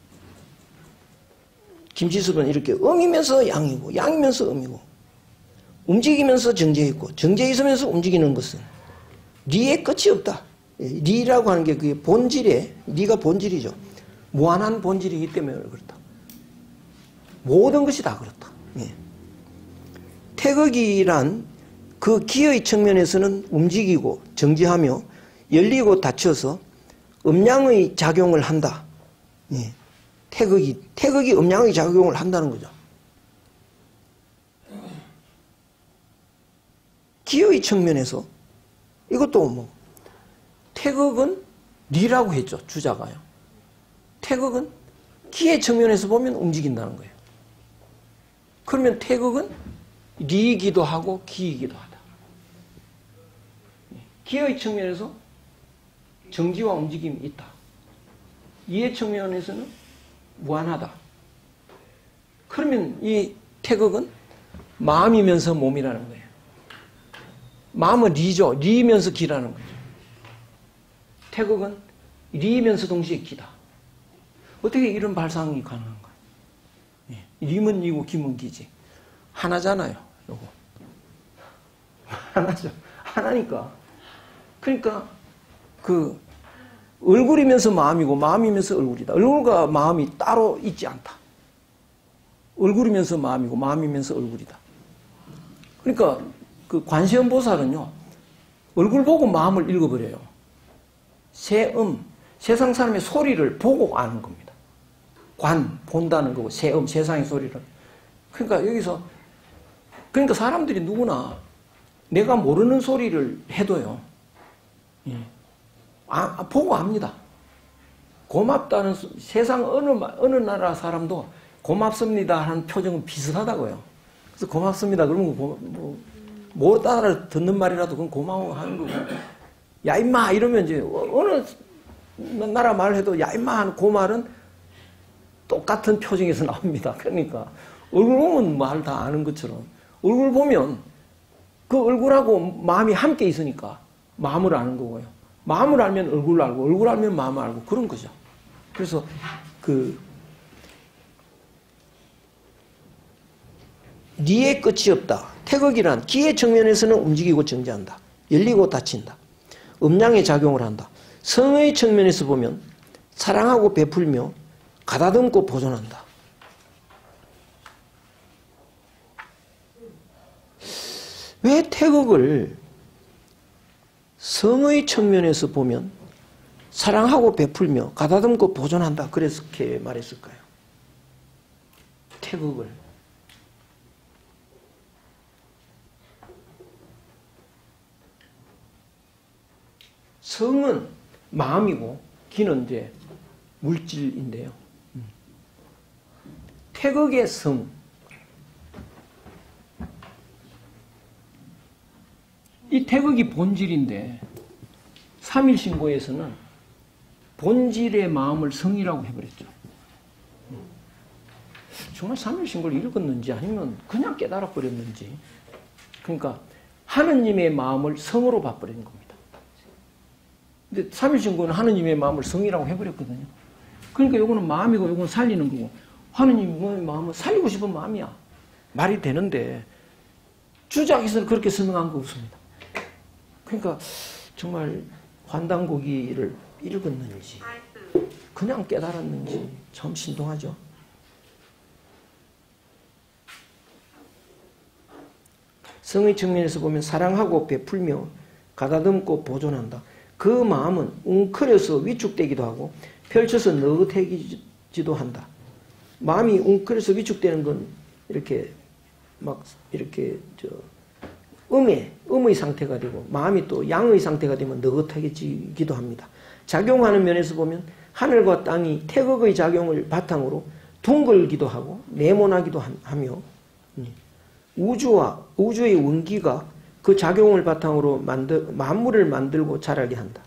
김지섭은 이렇게 음이면서 양이고 양이면서 음이고 움직이면서 정지해 있고 정지해 있으면서 움직이는 것은 리의 끝이 없다. 리라고 하는 게 그게 본질에 리가 본질이죠. 무한한 본질이기 때문에 그렇다. 모든 것이 다 그렇다. 예. 태극이란 그 기의 측면에서는 움직이고 정지하며 열리고 닫혀서 음양의 작용을 한다. 예. 태극이, 태극이 음양의 작용을 한다는 거죠. 기의 측면에서 이것도 뭐 태극은 리라고 했죠. 주자가요. 태극은 기의 측면에서 보면 움직인다는 거예요. 그러면 태극은 리이기도 하고 기이기도 하다. 기의 측면에서 정지와 움직임이 있다. 이의 측면에서는 무한하다. 그러면 이 태극은 마음이면서 몸이라는 거예요. 마음은 리죠. 리이면서 기라는 거죠. 태극은 리이면서 동시에 기다. 어떻게 이런 발상이 가능한가? 예. 리면 리고 기면 기지. 하나잖아요. 요거. 하나죠. 하나니까. 그러니까 그 얼굴이면서 마음이고 마음이면서 얼굴이다. 얼굴과 마음이 따로 있지 않다. 얼굴이면서 마음이고 마음이면서 얼굴이다. 그러니까 그 관세음보살은요. 얼굴 보고 마음을 읽어버려요. 세음, 세상 사람의 소리를 보고 아는 겁니다. 관, 본다는 거고 세음, 세상의 소리를. 그러니까 여기서 그러니까 사람들이 누구나 내가 모르는 소리를 해도요. 예. 아, 보고 압니다. 고맙다는 세상 어느 어느 나라 사람도 고맙습니다 하는 표정은 비슷하다고요. 그래서 고맙습니다 그러면 뭐, 뭐, 못 알아 듣는 말이라도 그건 고마워하는 거고. 야 임마 이러면 이제 어느 나라 말해도 야 임마 하는 그 말은 똑같은 표정에서 나옵니다. 그러니까 얼굴 보면 말 다 아는 것처럼 얼굴 보면 그 얼굴하고 마음이 함께 있으니까 마음을 아는 거고요. 마음을 알면 얼굴을 알고 얼굴을 알면 마음을 알고 그런 거죠. 그래서 그 리의 끝이 없다. 태극이란 기의 측면에서는 움직이고 정지한다. 열리고 닫힌다. 음양의 작용을 한다. 성의 측면에서 보면 사랑하고 베풀며 가다듬고 보존한다. 왜 태극을 성의 측면에서 보면 사랑하고 베풀며 가다듬고 보존한다. 그래서 이렇게 말했을까요? 태극을. 성은 마음이고 기는 이제 물질인데요. 태극의 성. 이 태극이 본질인데 삼일신고에서는 본질의 마음을 성이라고 해버렸죠. 정말 삼일신고를 읽었는지 아니면 그냥 깨달아 버렸는지 그러니까 하느님의 마음을 성으로 바꿔버리는 겁니다. 근데 삼일신구는 하느님의 마음을 성이라고 해버렸거든요. 그러니까 요거는 마음이고 요거는 살리는 거고, 하느님의 마음은 살리고 싶은 마음이야. 말이 되는데 주작에서는 그렇게 설명한 거 없습니다. 그러니까 정말 환단고기를 읽었는지 그냥 깨달았는지 참 신동하죠. 성의 측면에서 보면 사랑하고 베풀며 가다듬고 보존한다. 그 마음은 웅크려서 위축되기도 하고 펼쳐서 느긋해지기도 한다. 마음이 웅크려서 위축되는 건 이렇게 막 이렇게 저 음의 음의 상태가 되고, 마음이 또 양의 상태가 되면 느긋해지기도 합니다. 작용하는 면에서 보면 하늘과 땅이 태극의 작용을 바탕으로 둥글기도 하고 네모나기도 하며, 우주와 우주의 원기가 그 작용을 바탕으로 만들, 만물을 만들고 자라게 한다.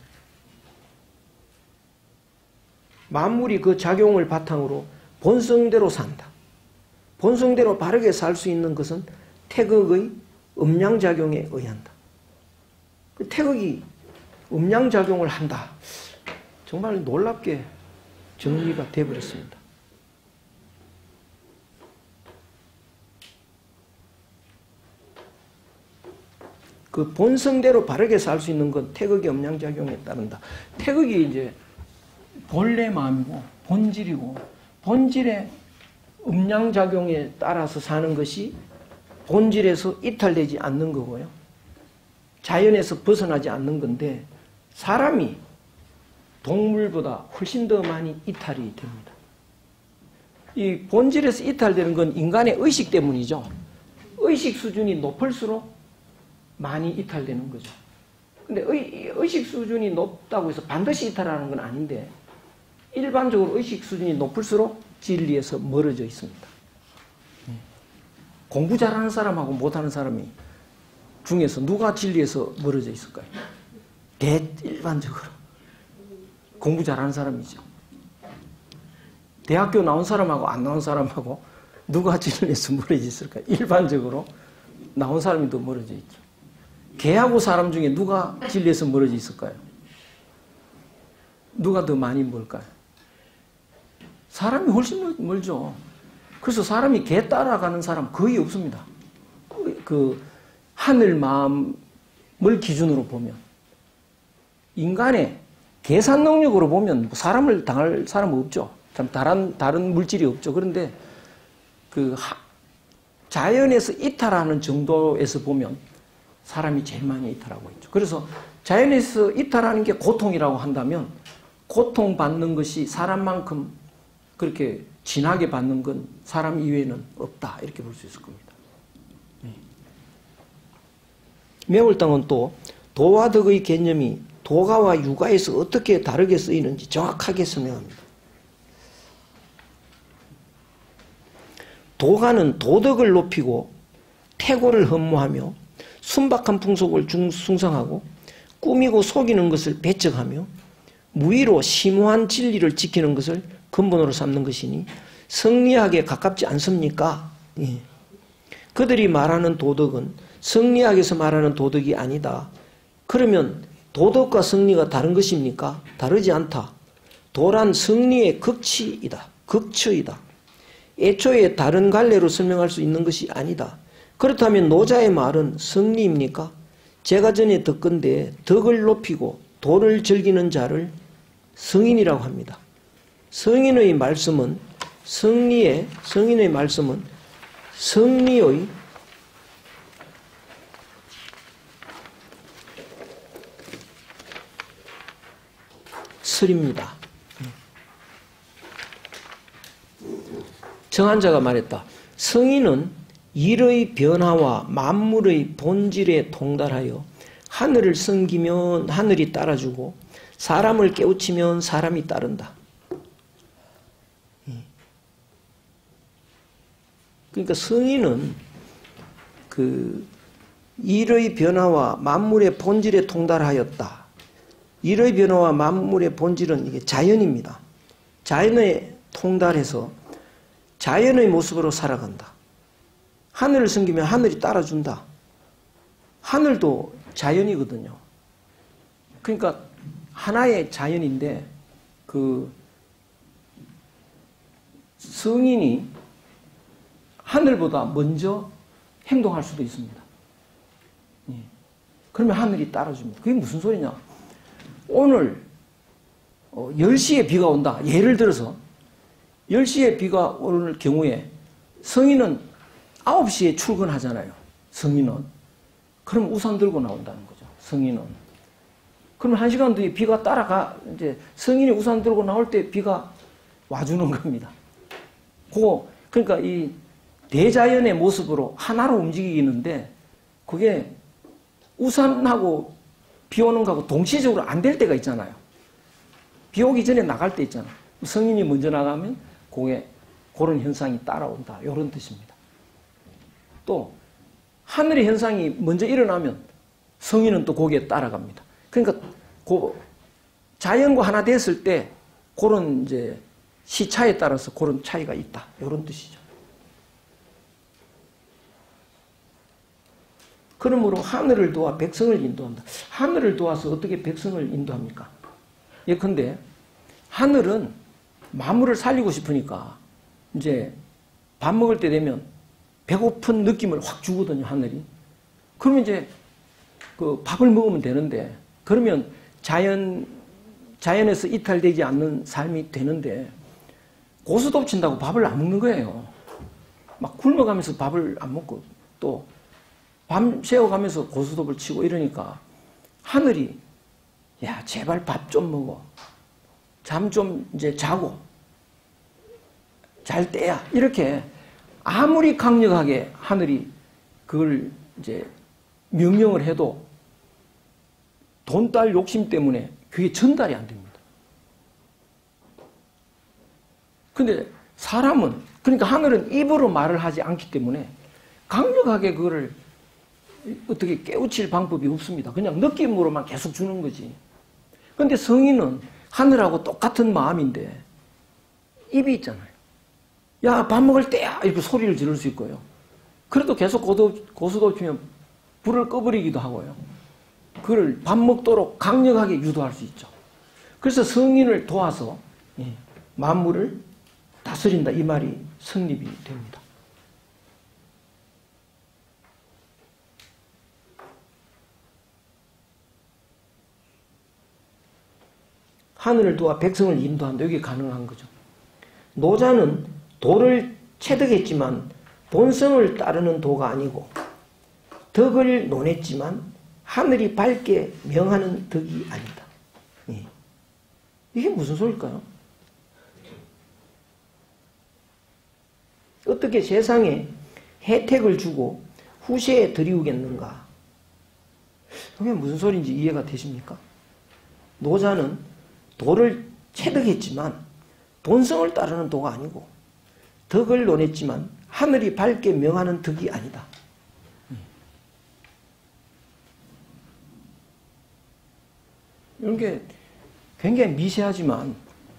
만물이 그 작용을 바탕으로 본성대로 산다. 본성대로 바르게 살 수 있는 것은 태극의 음양작용에 의한다. 그 태극이 음양작용을 한다. 정말 놀랍게 정리가 되어버렸습니다. 그 본성대로 바르게 살 수 있는 건 태극의 음양작용에 따른다. 태극이 이제 본래 마음이고 본질이고, 본질의 음양작용에 따라서 사는 것이 본질에서 이탈되지 않는 거고요. 자연에서 벗어나지 않는 건데, 사람이 동물보다 훨씬 더 많이 이탈이 됩니다. 이 본질에서 이탈되는 건 인간의 의식 때문이죠. 의식 수준이 높을수록 많이 이탈되는 거죠. 근데 의, 의식 수준이 높다고 해서 반드시 이탈하는 건 아닌데, 일반적으로 의식 수준이 높을수록 진리에서 멀어져 있습니다. 공부 잘하는 사람하고 못하는 사람이 중에서 누가 진리에서 멀어져 있을까요? 대일반적으로 공부 잘하는 사람이죠. 대학교 나온 사람하고 안 나온 사람하고 누가 진리에서 멀어져 있을까요? 일반적으로 나온 사람이 더 멀어져 있죠. 개하고 사람 중에 누가 진리에서 멀어져 있을까요? 누가 더 많이 멀까요? 사람이 훨씬 멀죠. 그래서 사람이 개 따라가는 사람 거의 없습니다. 그 하늘 마음을 기준으로 보면, 인간의 계산 능력으로 보면 사람을 당할 사람은 없죠. 참 다른 다른 물질이 없죠. 그런데 그 하, 자연에서 이탈하는 정도에서 보면 사람이 제일 많이 이탈하고 있죠. 그래서 자연에서 이탈하는 게 고통이라고 한다면, 고통받는 것이 사람만큼 그렇게 진하게 받는 건 사람 이외에는 없다, 이렇게 볼 수 있을 겁니다. 매월당은 또 도와 덕의 개념이 도가와 육아에서 어떻게 다르게 쓰이는지 정확하게 설명합니다. 도가는 도덕을 높이고 태고를 흠모하며 순박한 풍속을 숭상하고 꾸미고 속이는 것을 배척하며 무의로 심오한 진리를 지키는 것을 근본으로 삼는 것이니 성리학에 가깝지 않습니까? 예. 그들이 말하는 도덕은 성리학에서 말하는 도덕이 아니다. 그러면 도덕과 성리가 다른 것입니까? 다르지 않다. 도란 성리의 극치이다. 극처이다. 애초에 다른 갈래로 설명할 수 있는 것이 아니다. 그렇다면 노자의 말은 성리입니까? 제가 전에 듣건대 덕을 높이고 도를 즐기는 자를 성인이라고 합니다. 성인의 말씀은 성리의 성인의 말씀은 성리의 설입니다. 정한자가 말했다. 성인은 일의 변화와 만물의 본질에 통달하여 하늘을 섬기면 하늘이 따라주고 사람을 깨우치면 사람이 따른다. 그러니까 성인은 그 일의 변화와 만물의 본질에 통달하였다. 일의 변화와 만물의 본질은 이게 자연입니다. 자연에 통달해서 자연의 모습으로 살아간다. 하늘을 섬기면 하늘이 따라준다. 하늘도 자연이거든요. 그러니까 하나의 자연인데 그 성인이 하늘보다 먼저 행동할 수도 있습니다. 예. 그러면 하늘이 따라줍니다. 그게 무슨 소리냐? 오늘 어, 열 시에 비가 온다. 예를 들어서 열 시에 비가 오는 경우에 성인은 아홉 시에 출근하잖아요. 성인은. 그럼 우산 들고 나온다는 거죠. 성인은. 그럼 한 시간 뒤에 비가 따라가, 이제 성인이 우산 들고 나올 때 비가 와주는 겁니다. 그거, 그러니까 이 대자연의 모습으로 하나로 움직이는데 그게 우산하고 비 오는 거하고 동시적으로 안 될 때가 있잖아요. 비 오기 전에 나갈 때 있잖아요. 성인이 먼저 나가면 그게 그런 현상이 따라온다. 이런 뜻입니다. 또 하늘의 현상이 먼저 일어나면 성인은 또 거기에 따라갑니다. 그러니까 그 자연과 하나 됐을 때 그런 이제 시차에 따라서 그런 차이가 있다. 이런 뜻이죠. 그러므로 하늘을 도와 백성을 인도한다. 하늘을 도와서 어떻게 백성을 인도합니까? 예컨대 하늘은 만물을 살리고 싶으니까 이제 밥 먹을 때 되면 배고픈 느낌을 확 주거든요, 하늘이. 그러면 이제 그 밥을 먹으면 되는데, 그러면 자연, 자연에서 이탈되지 않는 삶이 되는데, 고스톱 친다고 밥을 안 먹는 거예요. 막 굶어가면서 밥을 안 먹고, 또 밤 새워가면서 고스톱을 치고 이러니까 하늘이, 야, 제발 밥 좀 먹어. 잠 좀 이제 자고. 잘 때야. 이렇게 아무리 강력하게 하늘이 그걸 이제 명령을 해도 돈, 딸 욕심 때문에 그게 전달이 안 됩니다. 근데 사람은, 그러니까 하늘은 입으로 말을 하지 않기 때문에 강력하게 그거를 어떻게 깨우칠 방법이 없습니다. 그냥 느낌으로만 계속 주는 거지. 근데 성인은 하늘하고 똑같은 마음인데 입이 있잖아요. 야, 밥 먹을 때야! 이렇게 소리를 지를 수 있고요. 그래도 계속 고스톱, 고스톱 치면 불을 꺼버리기도 하고요. 그걸 밥 먹도록 강력하게 유도할 수 있죠. 그래서 성인을 도와서 만물을 다스린다. 이 말이 성립이 됩니다. 하늘을 도와 백성을 인도한다. 이게 가능한 거죠. 노자는 도를 체득했지만 본성을 따르는 도가 아니고 덕을 논했지만 하늘이 밝게 명하는 덕이 아니다. 예. 이게 무슨 소리일까요? 어떻게 세상에 혜택을 주고 후세에 들이우겠는가? 그게 무슨 소리인지 이해가 되십니까? 노자는 도를 체득했지만 본성을 따르는 도가 아니고 덕을 논했지만 하늘이 밝게 명하는 덕이 아니다. 이런 게 굉장히 미세하지만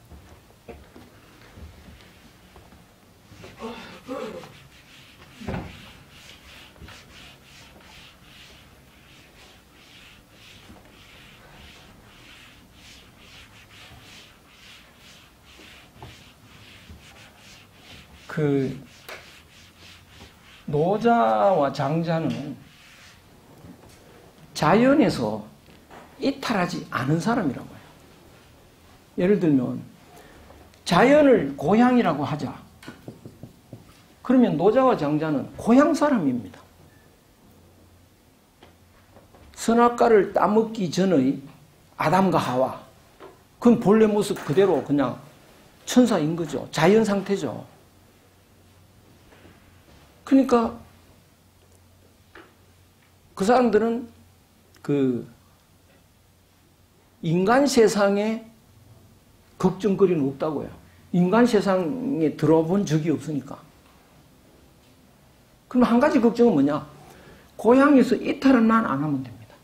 그 노자와 장자는 자연에서 이탈하지 않은 사람이라고 해요. 예를 들면 자연을 고향이라고 하자. 그러면 노자와 장자는 고향 사람입니다. 선악과를 따먹기 전의 아담과 하와, 그건 본래 모습 그대로 그냥 천사인 거죠. 자연 상태죠. 그러니까 그 사람들은 그 인간 세상에 걱정거리는 없다고요. 인간 세상에 들어본 적이 없으니까. 그럼 한 가지 걱정은 뭐냐? 고향에서 이탈만 안 하면 됩니다.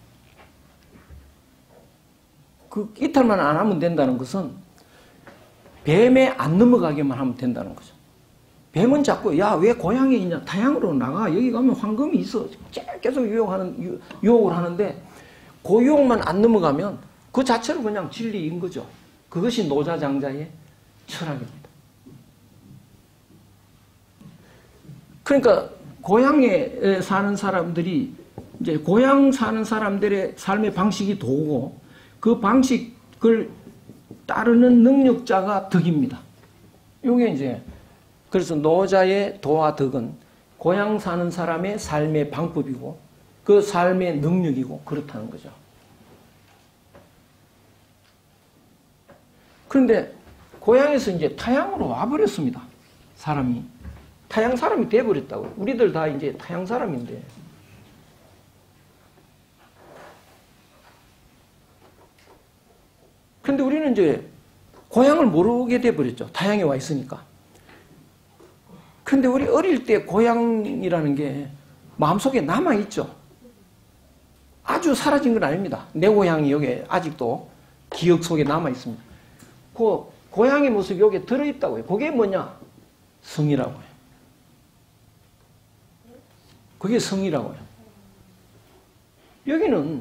그 이탈만 안 하면 된다는 것은 뱀에 안 넘어가게만 하면 된다는 거죠. 뱀은 자꾸 야 왜 고향에 있냐 타향으로 나가 여기 가면 황금이 있어 계속 유혹하는 유, 유혹을 하는데 그 유혹만 안 넘어가면 그 자체로 그냥 진리인 거죠. 그것이 노자장자의 철학입니다. 그러니까 고향에 사는 사람들이 이제 고향 사는 사람들의 삶의 방식이 도고 그 방식을 따르는 능력자가 덕입니다. 이게 이제 그래서 노자의 도와 덕은 고향 사는 사람의 삶의 방법이고 그 삶의 능력이고 그렇다는 거죠. 그런데 고향에서 이제 타향으로 와버렸습니다. 사람이. 타향 사람이 돼버렸다고요. 우리들 다 이제 타향 사람인데. 근데 우리는 이제 고향을 모르게 돼버렸죠. 타향에 와 있으니까. 근데 우리 어릴 때 고향이라는 게 마음속에 남아있죠. 아주 사라진 건 아닙니다. 내 고향이 여기 아직도 기억 속에 남아있습니다. 그 고향의 모습이 여기에 들어있다고요. 그게 뭐냐? 성이라고요. 그게 성이라고요. 여기는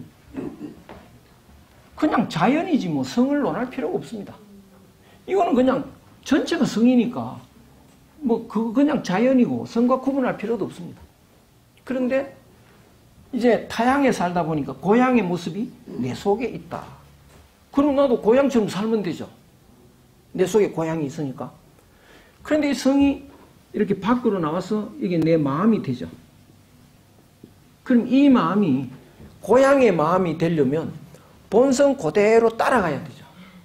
그냥 자연이지 뭐 성을 논할 필요가 없습니다. 이거는 그냥 전체가 성이니까 뭐 그 그냥 자연이고 성과 구분할 필요도 없습니다. 그런데 이제 타향에 살다 보니까 고향의 모습이 내 속에 있다. 그럼 나도 고향처럼 살면 되죠. 내 속에 고향이 있으니까. 그런데 이 성이 이렇게 밖으로 나와서 이게 내 마음이 되죠. 그럼 이 마음이 고향의 마음이 되려면 본성 그대로 따라가야 되죠.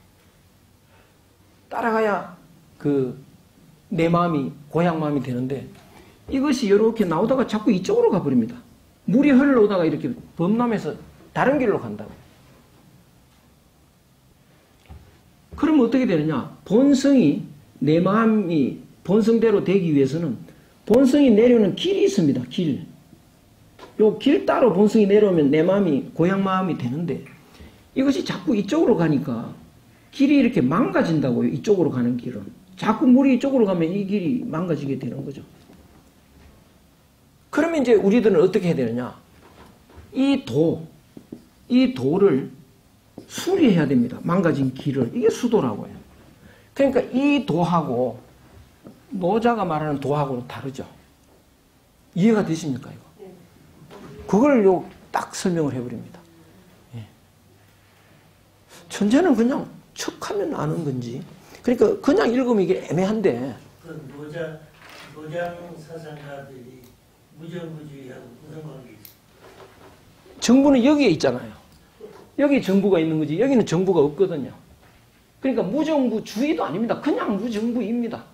따라가야 그 내 마음이 고향 마음이 되는데 이것이 이렇게 나오다가 자꾸 이쪽으로 가버립니다. 물이 흘러오다가 이렇게 범람해서 다른 길로 간다고. 그러면 어떻게 되느냐? 본성이 내 마음이 본성대로 되기 위해서는 본성이 내려오는 길이 있습니다. 길. 요 길 따로 본성이 내려오면 내 마음이 고향 마음이 되는데 이것이 자꾸 이쪽으로 가니까 길이 이렇게 망가진다고요. 이쪽으로 가는 길은. 자꾸 물이 이쪽으로 가면 이 길이 망가지게 되는 거죠. 그러면 이제 우리들은 어떻게 해야 되느냐? 이 도, 이 도를 수리해야 됩니다. 망가진 길을. 이게 수도라고요. 그러니까 이 도하고 노자가 말하는 도하고는 다르죠. 이해가 되십니까, 이거? 그걸 요 딱 설명을 해버립니다. 예. 천재는 그냥 척하면 아는 건지. 그러니까 그냥 읽으면 이게 애매한데. 그 노자, 노장 사상가들이 무정부주의하고 무슨 관계 있어요? 정부는 여기에 있잖아요. 여기 정부가 있는 거지 여기는 정부가 없거든요. 그러니까 무정부주의도 아닙니다. 그냥 무정부입니다.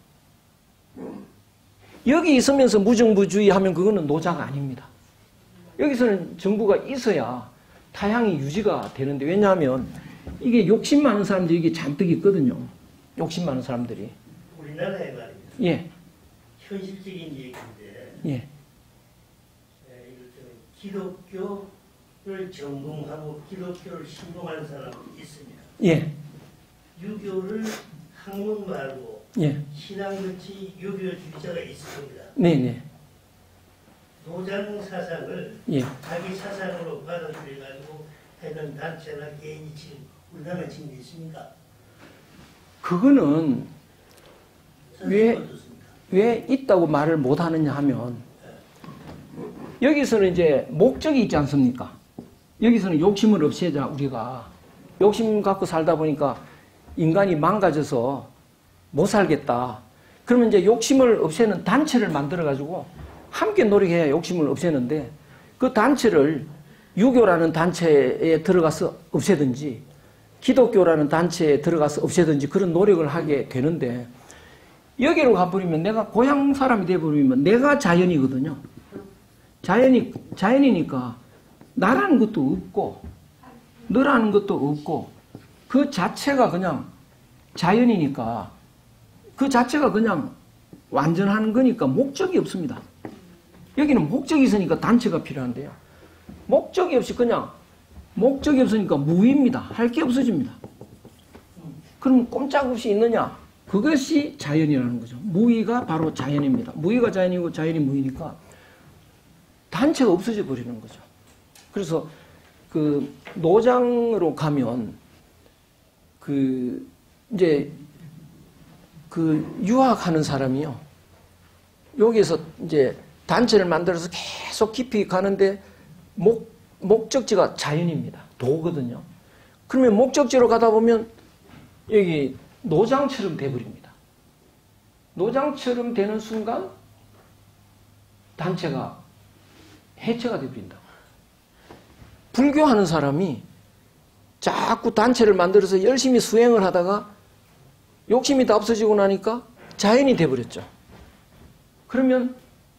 여기 있으면서 무정부주의 하면 그거는 노자가 아닙니다. 여기서는 정부가 있어야 타향이 유지가 되는데 왜냐하면 이게 욕심 많은 사람들이 이게 잔뜩 있거든요. 욕심 많은 사람들이. 우리나라에 말이죠. 예. 현실적인 얘기인데 예. 기독교를 전공하고 기독교를 신봉하는 사람이 있습니다. 예. 유교를 학문 말고 예. 신앙같이 유교주의자가 있을 겁니다. 네네. 노장 사상을 예. 자기 사상으로 받아들여가지고 하는 단체나 개인이 지금 우리나라에 지금 있습니까? 그거는 왜, 왜 있다고 말을 못하느냐 하면 여기서는 이제 목적이 있지 않습니까? 여기서는 욕심을 없애자 우리가 욕심 갖고 살다 보니까 인간이 망가져서 못 살겠다. 그러면 이제 욕심을 없애는 단체를 만들어가지고 함께 노력해야 욕심을 없애는데 그 단체를 유교라는 단체에 들어가서 없애든지 기독교라는 단체에 들어가서 없애든지 그런 노력을 하게 되는데 여기로 가버리면 내가 고향 사람이 돼버리면 내가 자연이거든요. 자연이, 자연이니까 나라는 것도 없고 너라는 것도 없고 그 자체가 그냥 자연이니까 그 자체가 그냥 완전한 거니까 목적이 없습니다. 여기는 목적이 있으니까 단체가 필요한데요. 목적이 없이 그냥 목적이 없으니까 무의입니다. 할 게 없어집니다. 그럼 꼼짝없이 있느냐? 그것이 자연이라는 거죠. 무의가 바로 자연입니다. 무의가 자연이고 자연이 무의니까 단체가 없어져 버리는 거죠. 그래서 그 노장으로 가면 그 이제 그 유학하는 사람이요. 여기에서 이제 단체를 만들어서 계속 깊이 가는데 목, 목적지가 자연입니다. 도거든요. 그러면 목적지로 가다 보면 여기 노장처럼 돼버립니다. 노장처럼 되는 순간 단체가 해체가 돼버린다. 불교하는 사람이 자꾸 단체를 만들어서 열심히 수행을 하다가 욕심이 다 없어지고 나니까 자연이 돼버렸죠. 그러면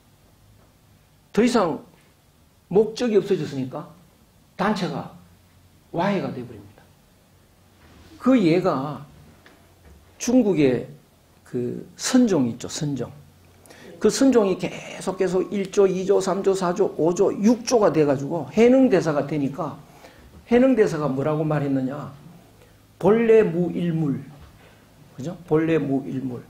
더 이상 목적이 없어졌으니까 단체가 와해가 돼버립니다. 그 예가 중국의 그 선종이 있죠. 선종. 그 선종이 계속 계속 일 조, 이 조, 삼 조, 사 조, 오 조, 육 조가 돼가지고 해능대사가 되니까 해능대사가 뭐라고 말했느냐. 본래 무일물. 그죠? 본래 무일물.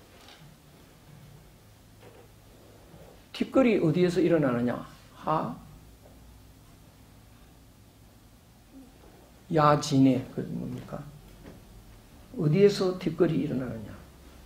뒷거리 어디에서 일어나느냐. 하, 야진해. 그 뭡니까? 어디에서 뒷거리 일어나느냐.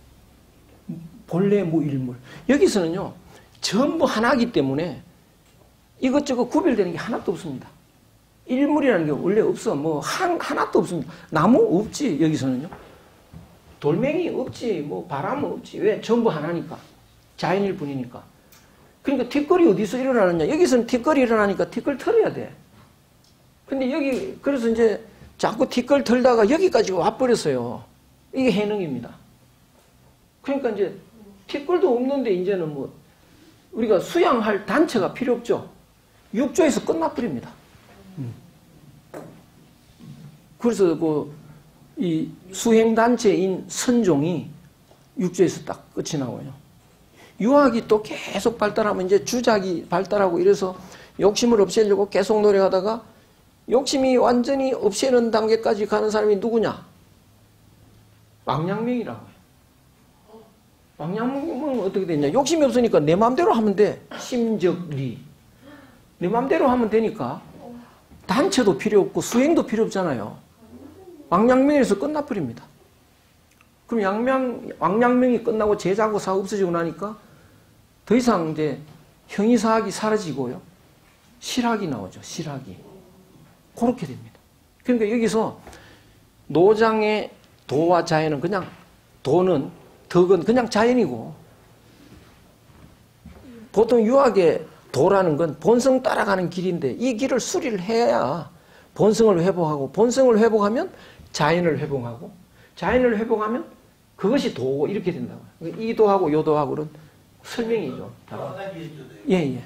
본래 무일물. 여기서는요, 전부 하나이기 때문에 이것저것 구별되는 게 하나도 없습니다. 일물이라는 게 원래 없어. 뭐, 한, 하나도 없습니다. 나무 없지, 여기서는요. 돌멩이 없지, 뭐, 바람 없지. 왜? 전부 하나니까. 자연일 뿐이니까. 그러니까 뒷거리 어디서 일어나느냐. 여기서는 뒷거리 일어나니까 뒷걸 털어야 돼. 근데 여기, 그래서 이제 자꾸 뒷걸 털다가 여기까지 와버렸어요. 이게 해능입니다. 그러니까 이제 뒷걸도 없는데 이제는 뭐 우리가 수양할 단체가 필요 없죠. 육 조에서 끝나버립니다. 음. 그래서 그 이 수행단체인 선종이 육 조에서 딱 끝이 나고요. 유학이 또 계속 발달하면 이제 주작이 발달하고 이래서 욕심을 없애려고 계속 노력하다가 욕심이 완전히 없애는 단계까지 가는 사람이 누구냐? 왕양명이라고 해요. 왕양명은 어떻게 되냐? 욕심이 없으니까 내 마음대로 하면 돼. 심적리. 내 마음대로 하면 되니까 단체도 필요 없고 수행도 필요 없잖아요. 왕양명에서 끝나버립니다. 그럼 양명, 왕양명이 끝나고 제자고 사 없어지고 나니까 더 이상 이제 형이사학이 사라지고요. 실학이 나오죠. 실학이. 그렇게 됩니다. 그러니까 여기서 노장의 도와 자연은 그냥 도는 덕은 그냥 자연이고 보통 유학의 도라는 건 본성 따라가는 길인데 이 길을 수리를 해야 본성을 회복하고 본성을 회복하면 자연을 회복하고 자연을 회복하면 그것이 도고 이렇게 된다고요. 이 도하고 요 도하고는 설명이죠. 한 가지 여쭤도 예, 예.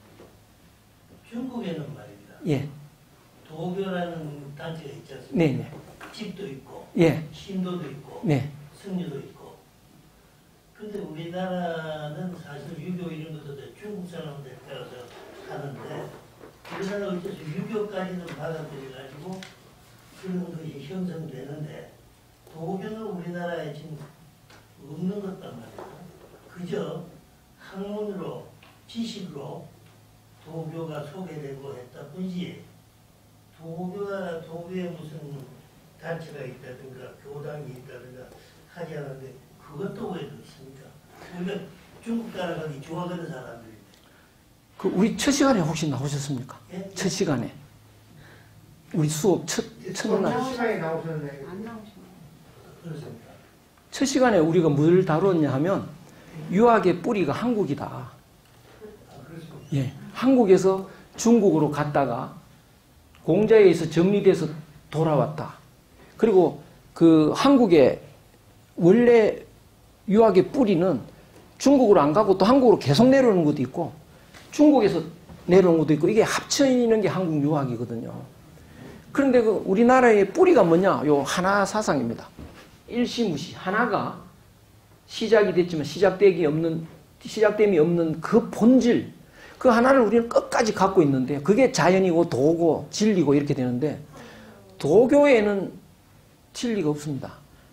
중국에는 말입니다. 예. 도교라는 단체가 있지 않습니까? 네, 네. 집도 있고, 예. 신도도 있고, 네. 승려도 있고. 근데 우리나라는 사실 유교 이런 것도 중국 사람들 따라서 하는데 우리나라는 어째서 유교까지는 받아들여가지고 그런 것이 형성되는데 도교는 우리나라에 지금 없는 것단 말이에요. 그저 학문으로 지식으로 도교가 소개되고 했다 뿐이지 도교가 도교에 무슨 단체가 있다든가 교당이 있다든가 하지 않았는데 그것도 왜 그렇습니까? 우리가 중국 따라가기 좋아하는 사람들인데. 그 우리 첫 시간에 혹시 나오셨습니까? 예? 첫 시간에 우리 수업 첫 첫날 시간에 나오셨네. 안 나오시네. 그렇습니다. 첫 시간에 우리가 뭘 다뤘냐 하면 유학의 뿌리가 한국이다. 아, 그렇습니다. 예, 한국에서 중국으로 갔다가 공자에 의해서 정리돼서 돌아왔다. 그리고 그 한국의 원래 유학의 뿌리는 중국으로 안 가고 또 한국으로 계속 내려오는 것도 있고 중국에서 내려오는 것도 있고 이게 합쳐있는 게 한국 유학이거든요. 그런데 그 우리나라의 뿌리가 뭐냐? 요 하나 사상입니다. 일시무시. 하나가 시작이 됐지만 시작되기 없는, 시작됨이 없는 그 본질, 그 하나를 우리는 끝까지 갖고 있는데 그게 자연이고 도고 진리고 이렇게 되는데 도교에는 진리가 없습니다.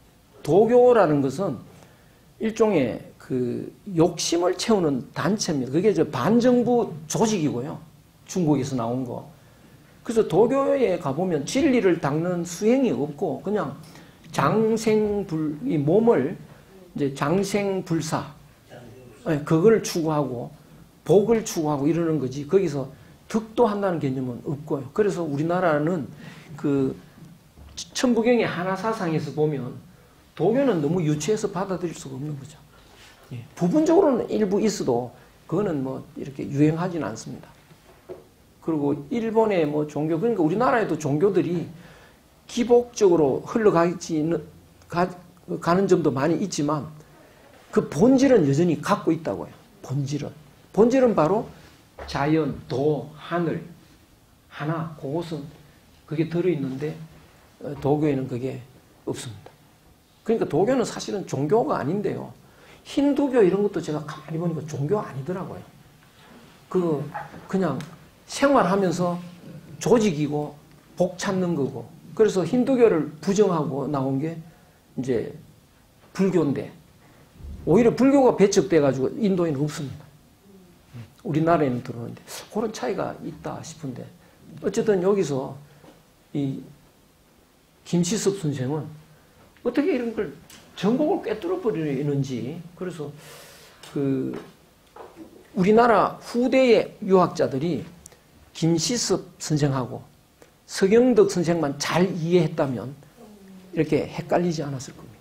도교라는 것은 일종의 그 욕심을 채우는 단체입니다. 그게 저 반정부 조직이고요. 중국에서 나온 거. 그래서 도교에 가보면 진리를 닦는 수행이 없고 그냥 장생불, 이 몸을 이제 장생불사, 그걸 추구하고 복을 추구하고 이러는 거지. 거기서 득도한다는 개념은 없고요. 그래서 우리나라는 그 천부경의 하나사상에서 보면 도교는 너무 유치해서 받아들일 수가 없는 거죠. 예. 부분적으로는 일부 있어도 그거는 뭐 이렇게 유행하지는 않습니다. 그리고 일본의 뭐 종교, 그러니까 우리나라에도 종교들이 기복적으로 흘러가지, 가, 가는 점도 많이 있지만 그 본질은 여전히 갖고 있다고요. 본질은. 본질은 바로 자연, 도, 하늘, 하나, 그것은 그게 들어있는데 도교에는 그게 없습니다. 그러니까 도교는 사실은 종교가 아닌데요. 힌두교 이런 것도 제가 가만히 보니까 종교 아니더라고요. 그, 그냥 생활하면서 조직이고 복 찾는 거고. 그래서 힌두교를 부정하고 나온 게 이제 불교인데 오히려 불교가 배척돼가지고 인도에는 없습니다. 우리나라에는 들어오는데 그런 차이가 있다 싶은데 어쨌든 여기서 이 김시섭 선생은 어떻게 이런 걸 전공을 꿰뚫어 버리는지 그래서 그 우리나라 후대의 유학자들이 김시섭 선생하고 서경덕 선생만 잘 이해했다면 이렇게 헷갈리지 않았을 겁니다.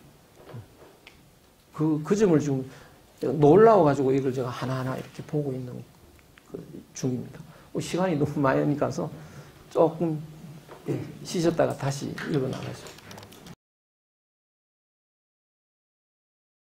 그, 그 점을 좀 놀라워가지고 이걸 제가 하나하나 이렇게 보고 있는 그 중입니다. 시간이 너무 많이 가서 조금 쉬셨다가 다시 읽어 나가죠.